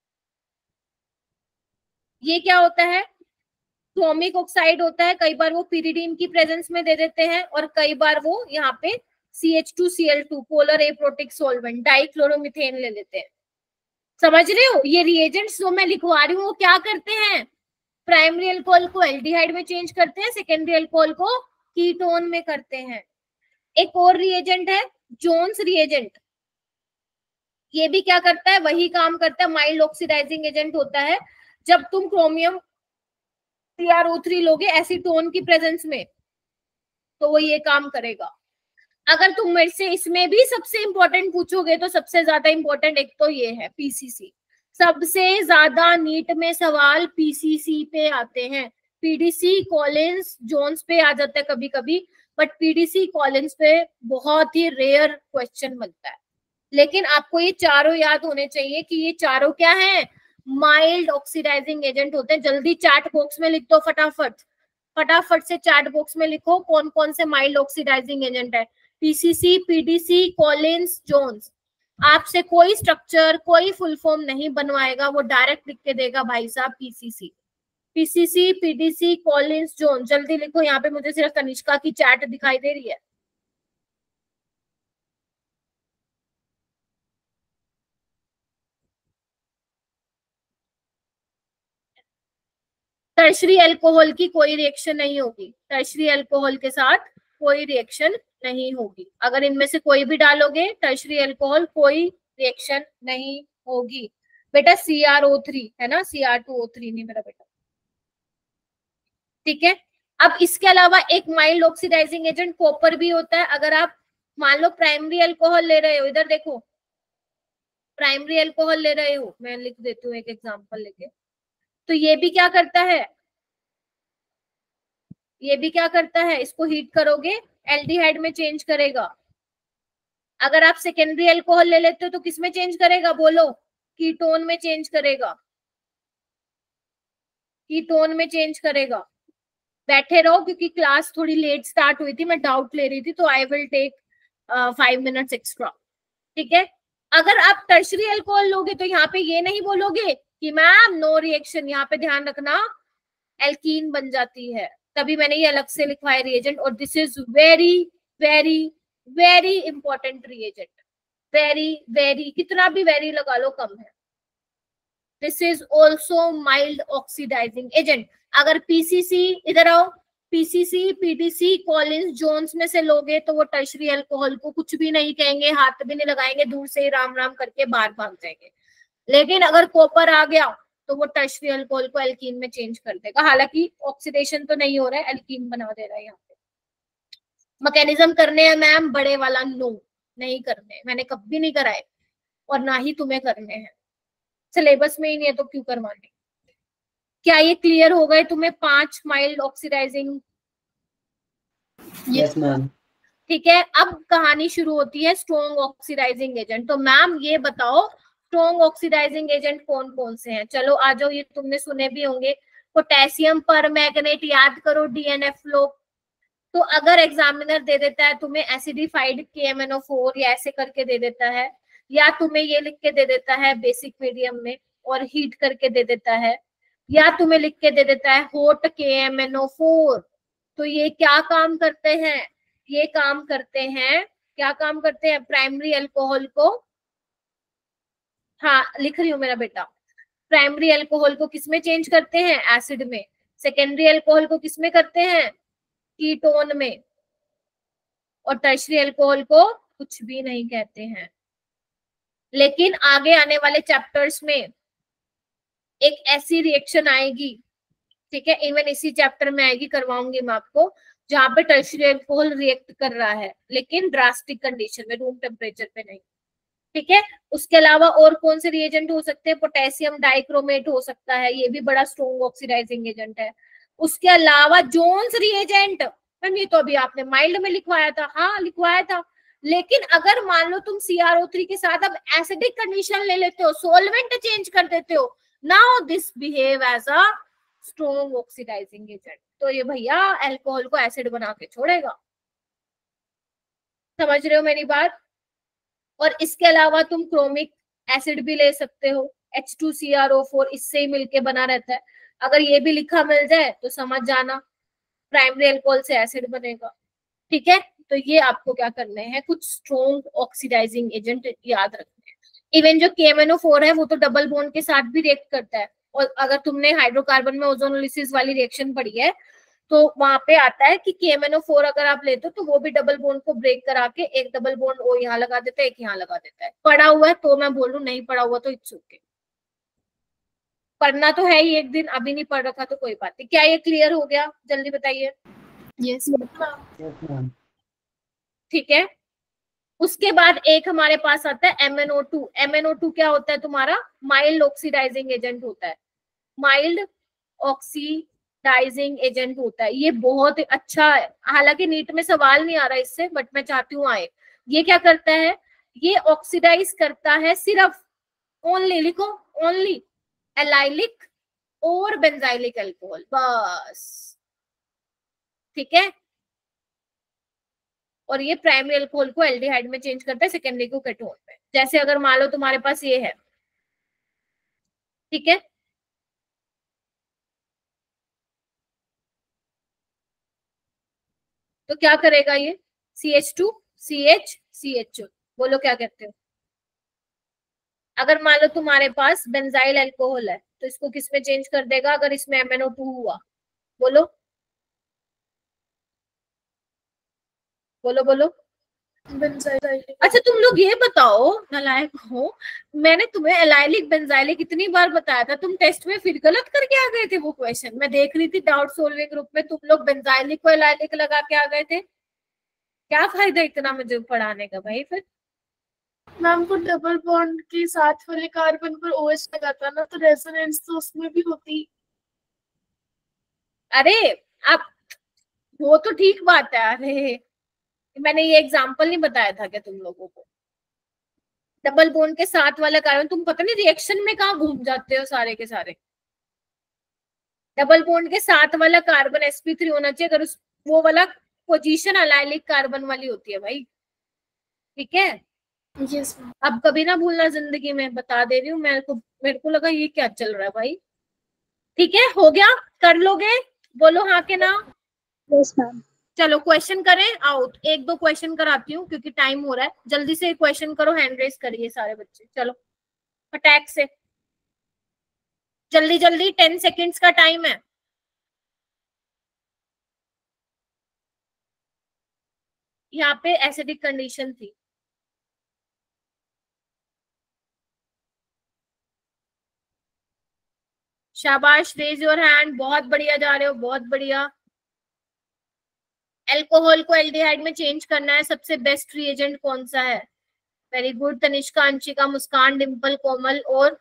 ये क्या होता है? क्रोमिक ऑक्साइड होता है, कई बार वो पिरिडीन की प्रेजेंस में दे देते हैं और कई बार वो यहाँ पे C H two C L two polar aprotic solvent dichloromethane ले लेते हैं। समझ रहे हो? ये रिएजेंट्स जो मैं लिखवा रही हूँ वो क्या करते हैं? प्राइमरी अल्कोहल को एल्डिहाइड में चेंज करते हैं, सेकेंडरी अल्कोहल को कीटोन में करते हैं। एक और रिएजेंट है जोन्स रिएजेंट। ये भी क्या करता है? वही काम करता है, माइल्ड ऑक्सीडाइजिंग एजेंट होता है। जब तुम chromium C R O three लोगे एसीटोन की प्रेजेंस में तो वो ये काम करेगा। अगर तुम मेरे से इसमें भी सबसे इंपॉर्टेंट पूछोगे तो सबसे ज्यादा इंपॉर्टेंट एक तो ये है पीसीसी। सबसे ज्यादा नीट में सवाल पीसीसी पे आते हैं। पीडीसी कॉलिन्स जोन्स पे आ जाता है कभी कभी, बट पीडीसी कॉलिन्स पे बहुत ही रेयर क्वेश्चन बनता है। लेकिन आपको ये चारों याद होने चाहिए कि ये चारों क्या हैं? माइल्ड ऑक्सीडाइजिंग एजेंट होते हैं। जल्दी चैट बॉक्स में लिख दो, फटाफट फटाफट से चैट बॉक्स में लिखो कौन कौन से माइल्ड ऑक्सीडाइजिंग एजेंट है। PCC, PDC, Collins, Jones. आपसे कोई स्ट्रक्चर कोई फुल फॉर्म नहीं बनवाएगा, वो डायरेक्ट लिख के देगा भाई साहब PCC. PCC, PDC, Collins, Jones. जल्दी लिखो। यहाँ पे मुझे सिर्फ तनिष्का की चैट दिखाई दे रही है। टर्शरी अल्कोहल की कोई रिएक्शन नहीं होगी, टर्शरी अल्कोहल के साथ कोई रिएक्शन नहीं होगी। अगर इनमें से कोई भी डालोगे टर्शरी अल्कोहल, कोई रिएक्शन नहीं होगी। बेटा सी आर ओ थ्री है ना, C R two O three नहीं मेरा बेटा। ठीक है, अब इसके अलावा एक माइल्ड ऑक्सीडाइजिंग एजेंट कॉपर भी होता है। अगर आप मान लो प्राइमरी अल्कोहल ले रहे हो, इधर देखो प्राइमरी अल्कोहल ले रहे हो, मैं लिख देती हूँ एक एग्जांपल लेके, तो ये भी क्या करता है? ये भी क्या करता है? इसको हीट करोगे एल्डिहाइड में चेंज करेगा। अगर आप सेकेंडरी अल्कोहल ले लेते हो तो किस में चेंज करेगा? बोलो। कीटोन में चेंज करेगा, कीटोन में चेंज करेगा। बैठे रहो क्योंकि क्लास थोड़ी लेट स्टार्ट हुई थी, मैं डाउट ले रही थी, तो I will take five minutes extra. ठीक है, अगर आप टर्शरी अल्कोहल लोगे तो यहाँ पे ये नहीं बोलोगे कि मैम नो रिएक्शन, यहाँ पे ध्यान रखना एल्कीन बन जाती है, तभी मैंने ये अलग से लिखवाया रिएजेंट। और this is very very very important reagent, very very, कितना भी वेरी लगा लो कम है। This is also mild oxidising agent. अगर पीसीसी, इधर आओ, पीसीसी, पीडीसी, कॉलिन्स, जोन्स में से लोगे तो वो टर्शरी अल्कोहल को कुछ भी नहीं कहेंगे, हाथ भी नहीं लगाएंगे, दूर से ही राम राम करके बाहर भाग जाएंगे। लेकिन अगर कॉपर आ गया तो वो टर्शरी अल्कोहल को एल्कीन में चेंज कर देगा। हालांकि ऑक्सीडेशन तो नहीं हो रहा है, एल्कीन बना दे रहा है। यहाँ पे मैकेनिज्म करने हैं मैम बड़े वाला, नो नहीं करने, मैंने कभी नहीं कराए और ना ही तुम्हें करने हैं, सिलेबस में ही नहीं है तो क्यों करवाने। क्या ये क्लियर हो गए तुम्हें? पांच माइल्ड ऑक्सीडाइजिंग। Yes ma'am. ठीक है, अब कहानी शुरू होती है स्ट्रॉन्ग ऑक्सीडाइजिंग एजेंट। तो मैम ये बताओ स्ट्रॉन्ग ऑक्सीडाइजिंग एजेंट कौन कौन से हैं? चलो आ जाओ, ये तुमने सुने भी होंगे। पोटेशियम परमैंगनेट, याद करो डीएनएफ लोग। तो अगर एग्जामिनर दे देता है तुम्हें एसिडिफाइड के एम एन ओ फोर या ऐसे करके दे देता है, या तुम्हें ये लिख के दे देता है बेसिक मीडियम में और हीट करके दे देता है, या तुम्हें लिख के दे देता है हॉट के एम एन ओ फोर, तो ये क्या काम करते हैं? ये काम करते हैं, क्या काम करते हैं? प्राइमरी अल्कोहल को, हाँ लिख रही हूँ मेरा बेटा, प्राइमरी अल्कोहल को किसमें चेंज करते हैं? एसिड में। सेकेंडरी अल्कोहल को किसमें करते हैं? कीटोन में। और टर्शरी अल्कोहल को कुछ भी नहीं कहते हैं। लेकिन आगे आने वाले चैप्टर्स में एक ऐसी रिएक्शन आएगी, ठीक है, इवन इसी चैप्टर में आएगी, करवाऊंगी मैं आपको, जहां पे टर्शरी अल्कोहल रिएक्ट कर रहा है, लेकिन ड्रास्टिक कंडीशन में, रूम टेम्परेचर पे नहीं। ठीक है, उसके अलावा और कौन से रिएजेंट हो सकते हैं? पोटेशियम डाइक्रोमेट हो सकता है, ये भी बड़ा स्ट्रॉन्ग ऑक्सीडाइजिंग एजेंट है। उसके अलावा जोन्स रिएजेंट, मैम ये तो अभी आपने माइल्ड में लिखवाया था। हाँ लिखवाया था, लेकिन अगर मान लो तुम सी आर ओ थ्री के साथ अब एसिडिक कंडीशन ले लेते हो, सोलवेंट चेंज कर देते हो, now this behave as a strong oxidising agent. तो ये भैया अल्कोहल को एसिड बना के छोड़ेगा। समझ रहे हो मेरी बात? और इसके अलावा तुम क्रोमिक एसिड भी ले सकते हो, H two C R O four इससे ही मिलके बना रहता है। अगर ये भी लिखा मिल जाए तो समझ जाना प्राइमरी अल्कोहल से एसिड बनेगा। ठीक है, तो ये आपको क्या करने हैं, कुछ स्ट्रॉन्ग ऑक्सीडाइजिंग एजेंट याद रखने हैं। इवन जो के एम एन ओ फोर है वो तो डबल बॉन्ड के साथ भी रिएक्ट करता है, और अगर तुमने हाइड्रोकार्बन में ओजोनोलिसिस वाली रिएक्शन पढ़ी है तो वहां पे आता है कि के एम एन ओ फोर अगर आप लेते हो तो वो भी डबल बॉन्ड को ब्रेक करा के एक डबल बॉन्ड ओ यहाँ लगा देता है, एक यहाँ लगा देता है। पढ़ा हुआ है तो मैं बोल रहा हूँ, नहीं पढ़ा हुआ तो इट्स ओके। पढ़ना तो है ही एक दिन, अभी नहीं पढ़ रखा तो कोई बात नहीं। क्या ये क्लियर हो गया? जल्दी बताइए। Yes ma'am. ठीक है, उसके बाद एक हमारे पास आता है M N O two. M N O two क्या होता है तुम्हारा? माइल्ड ऑक्सीडाइजिंग एजेंट होता है। माइल्ड ऑक्सीडाइजिंग एजेंट होता है, ये बहुत अच्छा है। हालांकि नीट में सवाल नहीं आ रहा इससे, बट मैं चाहती हूँ आए। ये क्या करता है? ये ऑक्सीडाइज करता है सिर्फ, ओनली लिखो, ओनली एलाइलिक और बेंजाइलिक अल्कोहल, बस। ठीक है, और ये प्राइमरी अल्कोहल को एल्डिहाइड में चेंज करता है, सेकेंडरी को केटोन में। जैसे अगर मान लो तुम्हारे पास ये है, ठीक है, तो क्या करेगा ये? C H two C H C H O, बोलो क्या कहते हो? अगर मान लो तुम्हारे पास बेंजाइल अल्कोहल है तो इसको किस में चेंज कर देगा अगर इसमें एम एन ओ टू हुआ? बोलो बोलो बोलो। अच्छा तुम लोग ये बताओ, नालायक हो, मैंने तुम्हें एलाइलिक बेंजाइलिक इतनी बार बताया था, तुम टेस्ट में फिर गलत करके आ गए थे वो क्वेश्चन। मैं देख रही थी डाउट सोल्विंग ग्रुप में, तुम लोग बेंजाइलिक को एलाइलिक लगा के आ गए थे। क्या फायदा इतना मुझे पढ़ाने का भाई? फिर मैम को डबल बॉन्ड के साथ वाले कार्बन पर ओएच लगाता ना, तो रेजोनेंस तो उसमें भी होती। अरे अब वो तो ठीक बात है। अरे मैंने ये एग्जांपल नहीं बताया था क्या तुम लोगों को? डबल बॉन्ड के साथ वाला कार्बन, तुम पता नहीं रिएक्शन में कहाँ घूम जाते हो सारे के सारे। डबल बॉन्ड के साथ वाला कार्बन एस पी थ्री होना चाहिए, अगर उस वो वाला पोजीशन अलाइलिक कार्बन वाली होती है भाई। ठीक है, यस अब कभी ना भूलना जिंदगी में, बता दे रही हूँ। मेरे को मेरे को लगा ये क्या चल रहा है भाई। ठीक है, हो गया? कर लोगे? बोलो हाँ के ना। Yes ma'am. चलो क्वेश्चन करें आउट, एक दो क्वेश्चन कराती हूँ क्योंकि टाइम हो रहा है। जल्दी से क्वेश्चन करो, हैंड रेस करिए सारे बच्चे। चलो अटैक से, जल्दी जल्दी, टेन सेकेंड्स का टाइम है। यहाँ पे एसिडिक कंडीशन थी। शाबाश, रेज योर हैंड, बहुत बढ़िया जा रहे हो, बहुत बढ़िया। अल्कोहल को एल्डिहाइड में चेंज करना है, सबसे बेस्ट रिएजेंट कौन सा है? वेरी गुड, तनिष्का, अंशिका, मुस्कान, डिंपल, कोमल, और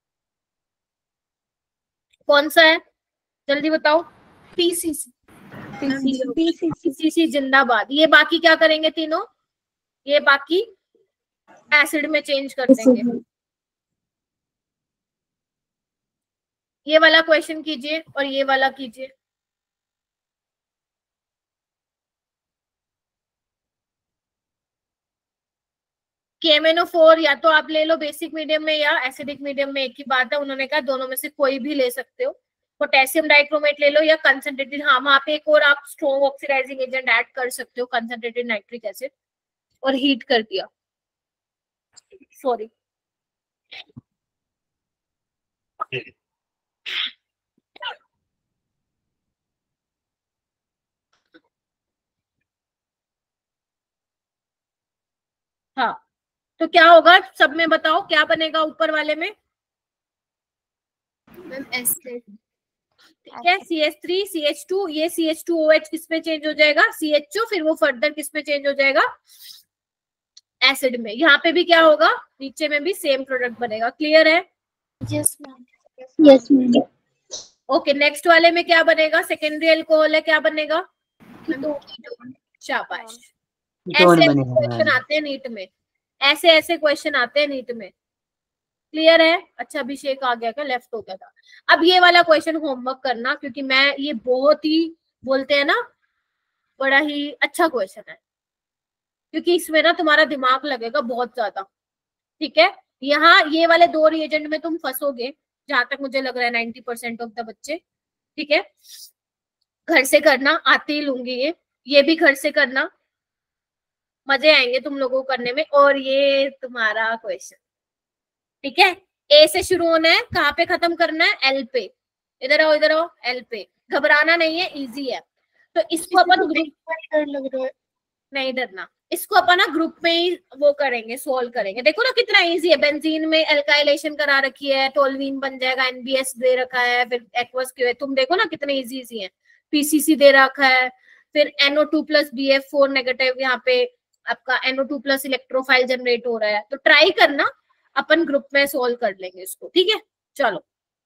कौन सा है? जल्दी बताओ। पीसीसी। पीसीसी जिंदाबाद। ये बाकी क्या करेंगे तीनों? ये बाकी एसिड में चेंज कर देंगे। ये वाला क्वेश्चन कीजिए और ये वाला कीजिए। के एम एन ओ फोर या तो आप ले लो बेसिक मीडियम में या एसिडिक मीडियम में, एक ही बात है। उन्होंने कहा दोनों में से कोई भी ले सकते हो। पोटेशियम डाइक्रोमेट ले लो या कंसंट्रेटेड, हाँ वहां पे एक और आप स्ट्रॉन्ग ऑक्सीडाइजिंग एजेंट ऐड कर सकते हो, कंसंट्रेटेड नाइट्रिक एसिड, और हीट कर दिया। सॉरी, हाँ तो क्या होगा सब में बताओ, क्या बनेगा ऊपर वाले में? Ma'am acid. ठीक है, C H three C H two, ये C H two O H किस में चेंज हो जाएगा? सी एच ओ, फिर वो फर्दर किस में चेंज हो जाएगा? एसिड में। यहाँ पे भी क्या होगा? नीचे में भी सेम प्रोडक्ट बनेगा। क्लियर है? Yes ma'am. Yes ma'am. Okay, next वाले में क्या बनेगा? सेकेंडरी अल्कोहल है, क्या बनेगा? शाबाश। ऐसे ऐसे क्वेश्चन आते हैं नीट में, ऐसे ऐसे क्वेश्चन आते हैं नीट में। क्लियर है? अच्छा अभिषेक आ गया क्या? लेफ्ट हो गया था। अब ये वाला क्वेश्चन होमवर्क करना, क्योंकि मैं ये बहुत ही बोलते हैं ना, बड़ा ही अच्छा क्वेश्चन है। क्योंकि इसमें ना तुम्हारा दिमाग लगेगा बहुत ज्यादा, ठीक है। यहाँ ये वाले दो रिएजेंट में तुम फंसोगे, जहां तक मुझे लग रहा है नाइन्टी परसेंट ऑफ द बच्चे, ठीक है। घर से करना, आते ही लूंगी ये ये भी घर से करना, मजे आएंगे तुम लोगों को करने में। और ये तुम्हारा क्वेश्चन, ठीक है, ए से शुरू होना है, कहाँ पे खत्म करना है, एल पे। इधर आओ इधर आओ, एल पे। घबराना नहीं है, इजी है। तो इसको अपन डर लग रहा है, नहीं डरना, इसको अपन ना ग्रुप में ही वो करेंगे, सोल्व करेंगे। देखो ना कितना इजी है, बेंजीन में एल्काइलेशन करा रखी है, टोल्वीन बन जाएगा, एनबीएस दे रखा है, फिर एक्वस के, तुम देखो ना कितने इजी इजी है। पीसीसी दे रखा है, फिर N O two plus B F four negative, यहाँ पे आपका N O two plus electrophile generate हो रहा है। तो ट्राई करना, अपन ग्रुप में सोल्व कर लेंगे इसको, ठीक है। चलो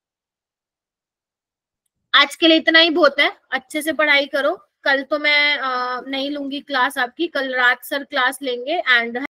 आज के लिए इतना ही बहुत है, अच्छे से पढ़ाई करो। कल तो मैं आ, नहीं लूंगी क्लास आपकी, कल रात सर क्लास लेंगे एंड